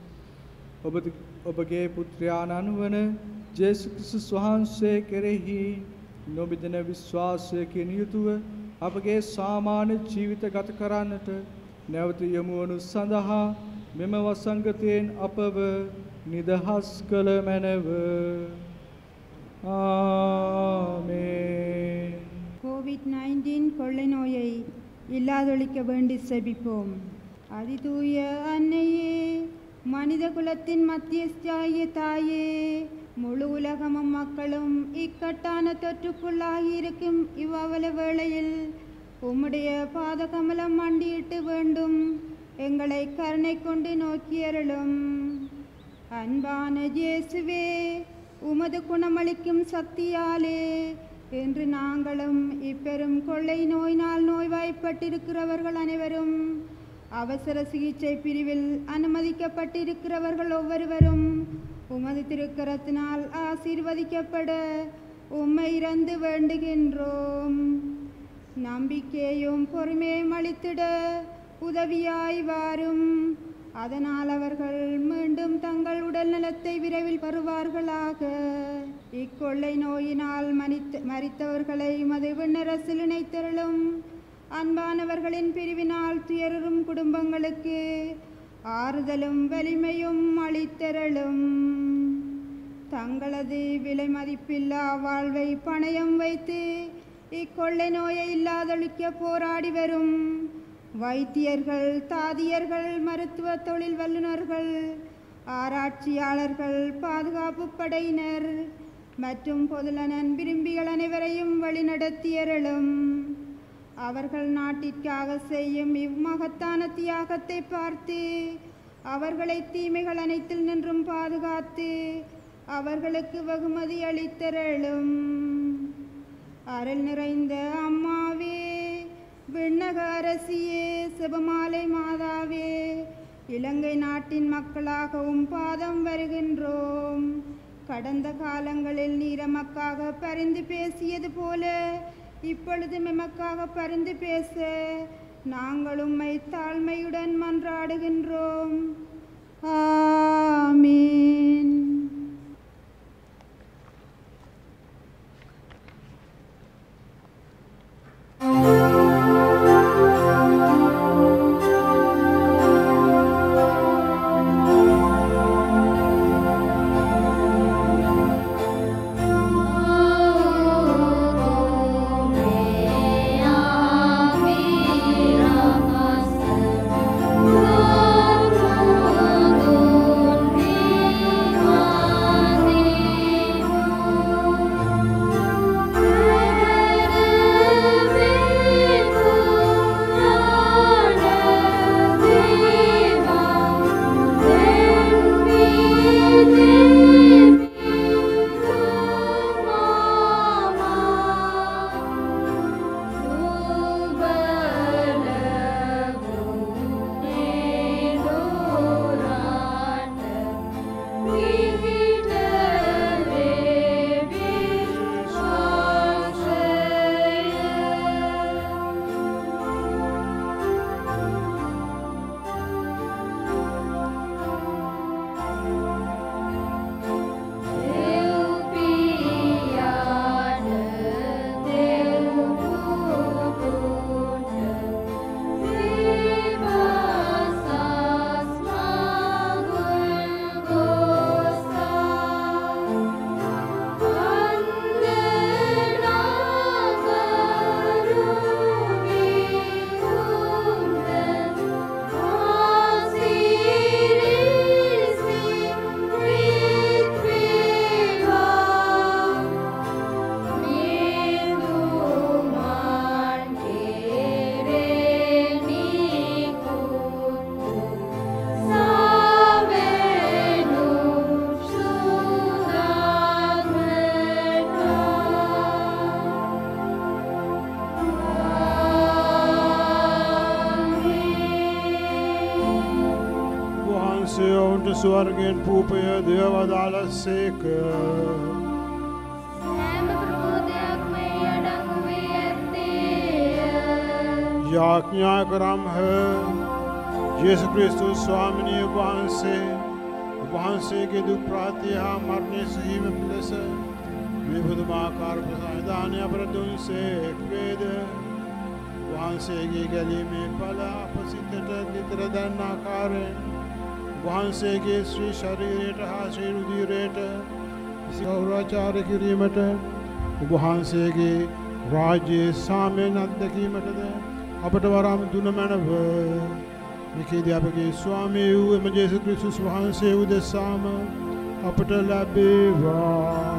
ඔබගේ පුත්‍රයාණන් වන ජේසුස් වහන්සේ කෙරෙහි නොබිදෙන විශ්වාසයකින් යුතුව අපගේ සාමාන්‍ය ජීවිත ගත කරන්නට නැවත යොමු වනු සඳහා මෙම වසංගතයෙන් අපව නිදහස් කළ මැනව. ஆமென். கோவிட்-19 கொள்ளை நோயை இல்லாதொழிக்க வேண்டி செபிப்போம். அதிதூய அன்னையே, மனித குலத்தின் மத்தியஸ்தாய தாயே, முழு உலகமும் மக்களும் இக்கட்டான தொற்றுக்குள்ளாகி இருக்கும் இவ்வளவு வேளையில் உம்முடைய பாத கமலம் மண்டியிட்டு வேண்டும் எங்களை கருணை கொண்டு நோக்கியருளும். அன்பான இயேசுவே, உமது குணமளிக்கும் சக்தியாலே இன்று நாங்களும் இப்பெரும் கொள்ளை நோயினால் நோய்வாய்ப்பட்டிருக்கிறவர்கள் அனைவரும், அவசர சிகிச்சை பிரிவில் அனுமதிக்கப்பட்டிருக்கிறவர்கள் ஒவ்வொருவரும் உமது திருக்கரத்தினால் ஆசீர்வதிக்கப்பட உம்மை இறந்து வேண்டுகின்றோம். நம்பிக்கையும் பொறுமையும் அளித்திட உதவியாய் வாரும். அதனால் அவர்கள் மீண்டும் தங்கள் உடல் நலத்தை விரைவில் பெறுவார்களாக. இக்கொள்ளை நோயினால் மரித்தவர்களை உமது விண்ணரசில் இணைத்தருளும். அன்பானவர்களின் பிரிவினால் துயரும் குடும்பங்களுக்கு ஆறுதலும் வலிமையும் அளித்தருளும். தங்களது விலை மதிப்பில்லா வாழ்வை பணயம் வைத்து இக்கொள்ளை நோயை இல்லாதொழிக்க போராடி வரும் வைத்தியர்கள், தாதியர்கள், மருத்துவ தொழில் வல்லுநர்கள், ஆராய்ச்சியாளர்கள், பாதுகாப்பு படையினர் மற்றும் பொதுநலன் விரும்பிகள் அனைவரையும் வழிநடத்தியருளும். அவர்கள் நாட்டிற்காக செய்யும் இம்மகத்தான தியாகத்தை பார்த்து அவர்களை தீமைகள் அனைத்தில் நின்றும் பாதுகாத்து அவர்களுக்கு வெகுமதி அளித்தருளும். அருள் நிறைந்த அம்மாவே, விண்ணக அரசியே, செபமாலை மாதாவே, இலங்கை நாட்டின் மக்களாகவும் பாதம் வருகின்றோம். கடந்த காலங்களில் நீர் எமக்காக பரிந்து பேசியது போல இப்பொழுது எமக்காக பரிந்து பேச நாங்கள் உம்மை தாழ்மையுடன் மன்றாடுகின்றோம். ஆமீன். Oh ඔවුන්ට ස්වර්ගයෙන් පූපය දේවදාල සේක. යාඥා කරම්හ යේසු ක්‍රිස්තුස් ස්වාමිනී වහන්සේගේ දුක් ප්‍රාතිය හා මරණය සහිම පිණිස මේ බුදුමාකාර ප්‍රසාදානය අපට දුන්සේක් වේද. වහන්සේගේ ගැලීමේ ඵල අප සිතට නිතර දන්න ආකාරයෙන් වහන්සේගේ ශ්‍රී ශරීරයට හා ශ්‍රී රුධිරයට ගෞරවාචාර කිරීමට වහන්සේගේ රාජ්‍යයේ සාමයෙන් අත්දැකීමටද අපට වරම් දුන මැනව. මේකේදී අපගේ ස්වාමී වූ එම ජේසුස් ක්‍රිස්තුස් වහන්සේ උදෙසාම අපට ලැබේවා.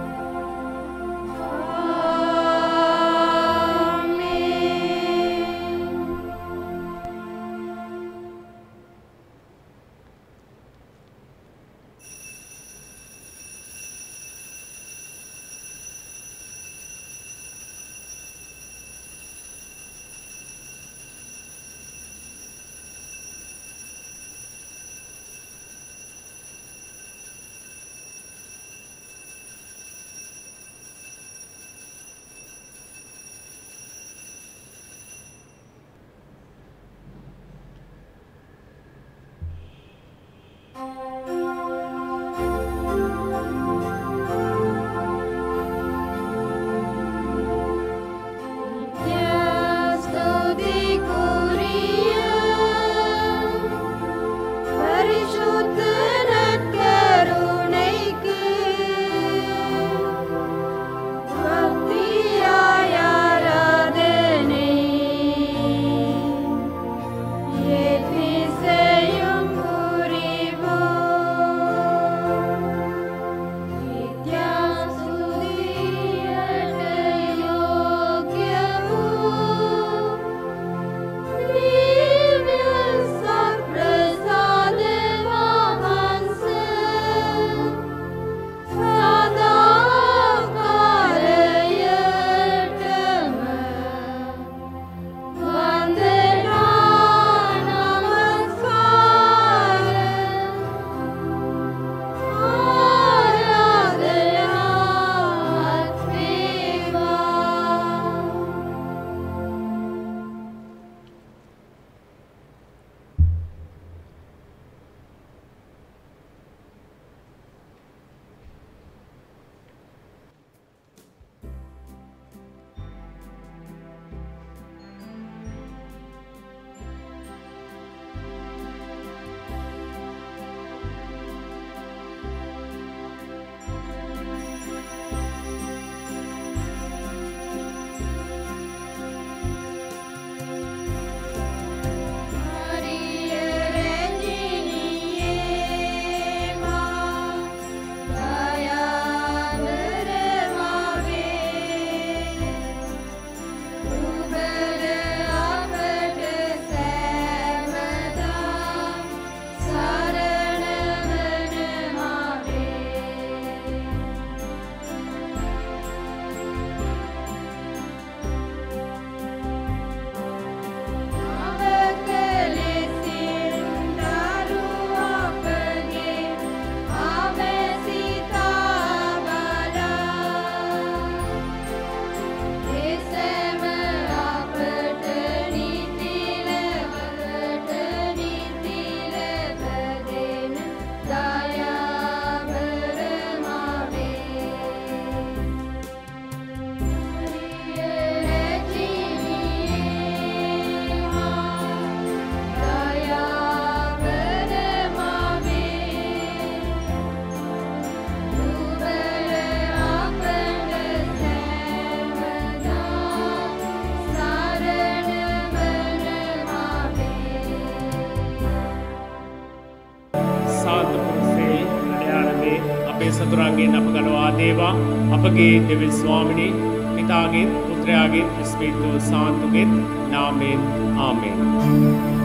සතුරන්ගෙන් අප ගලවා දේවා. අපගේ දෙවියන් ස්වාමිනේ පිතාගෙන් පුත්‍රයාගෙන් ස්පීතු සාන්තුගෙන් නාමයෙන් ආමේන්.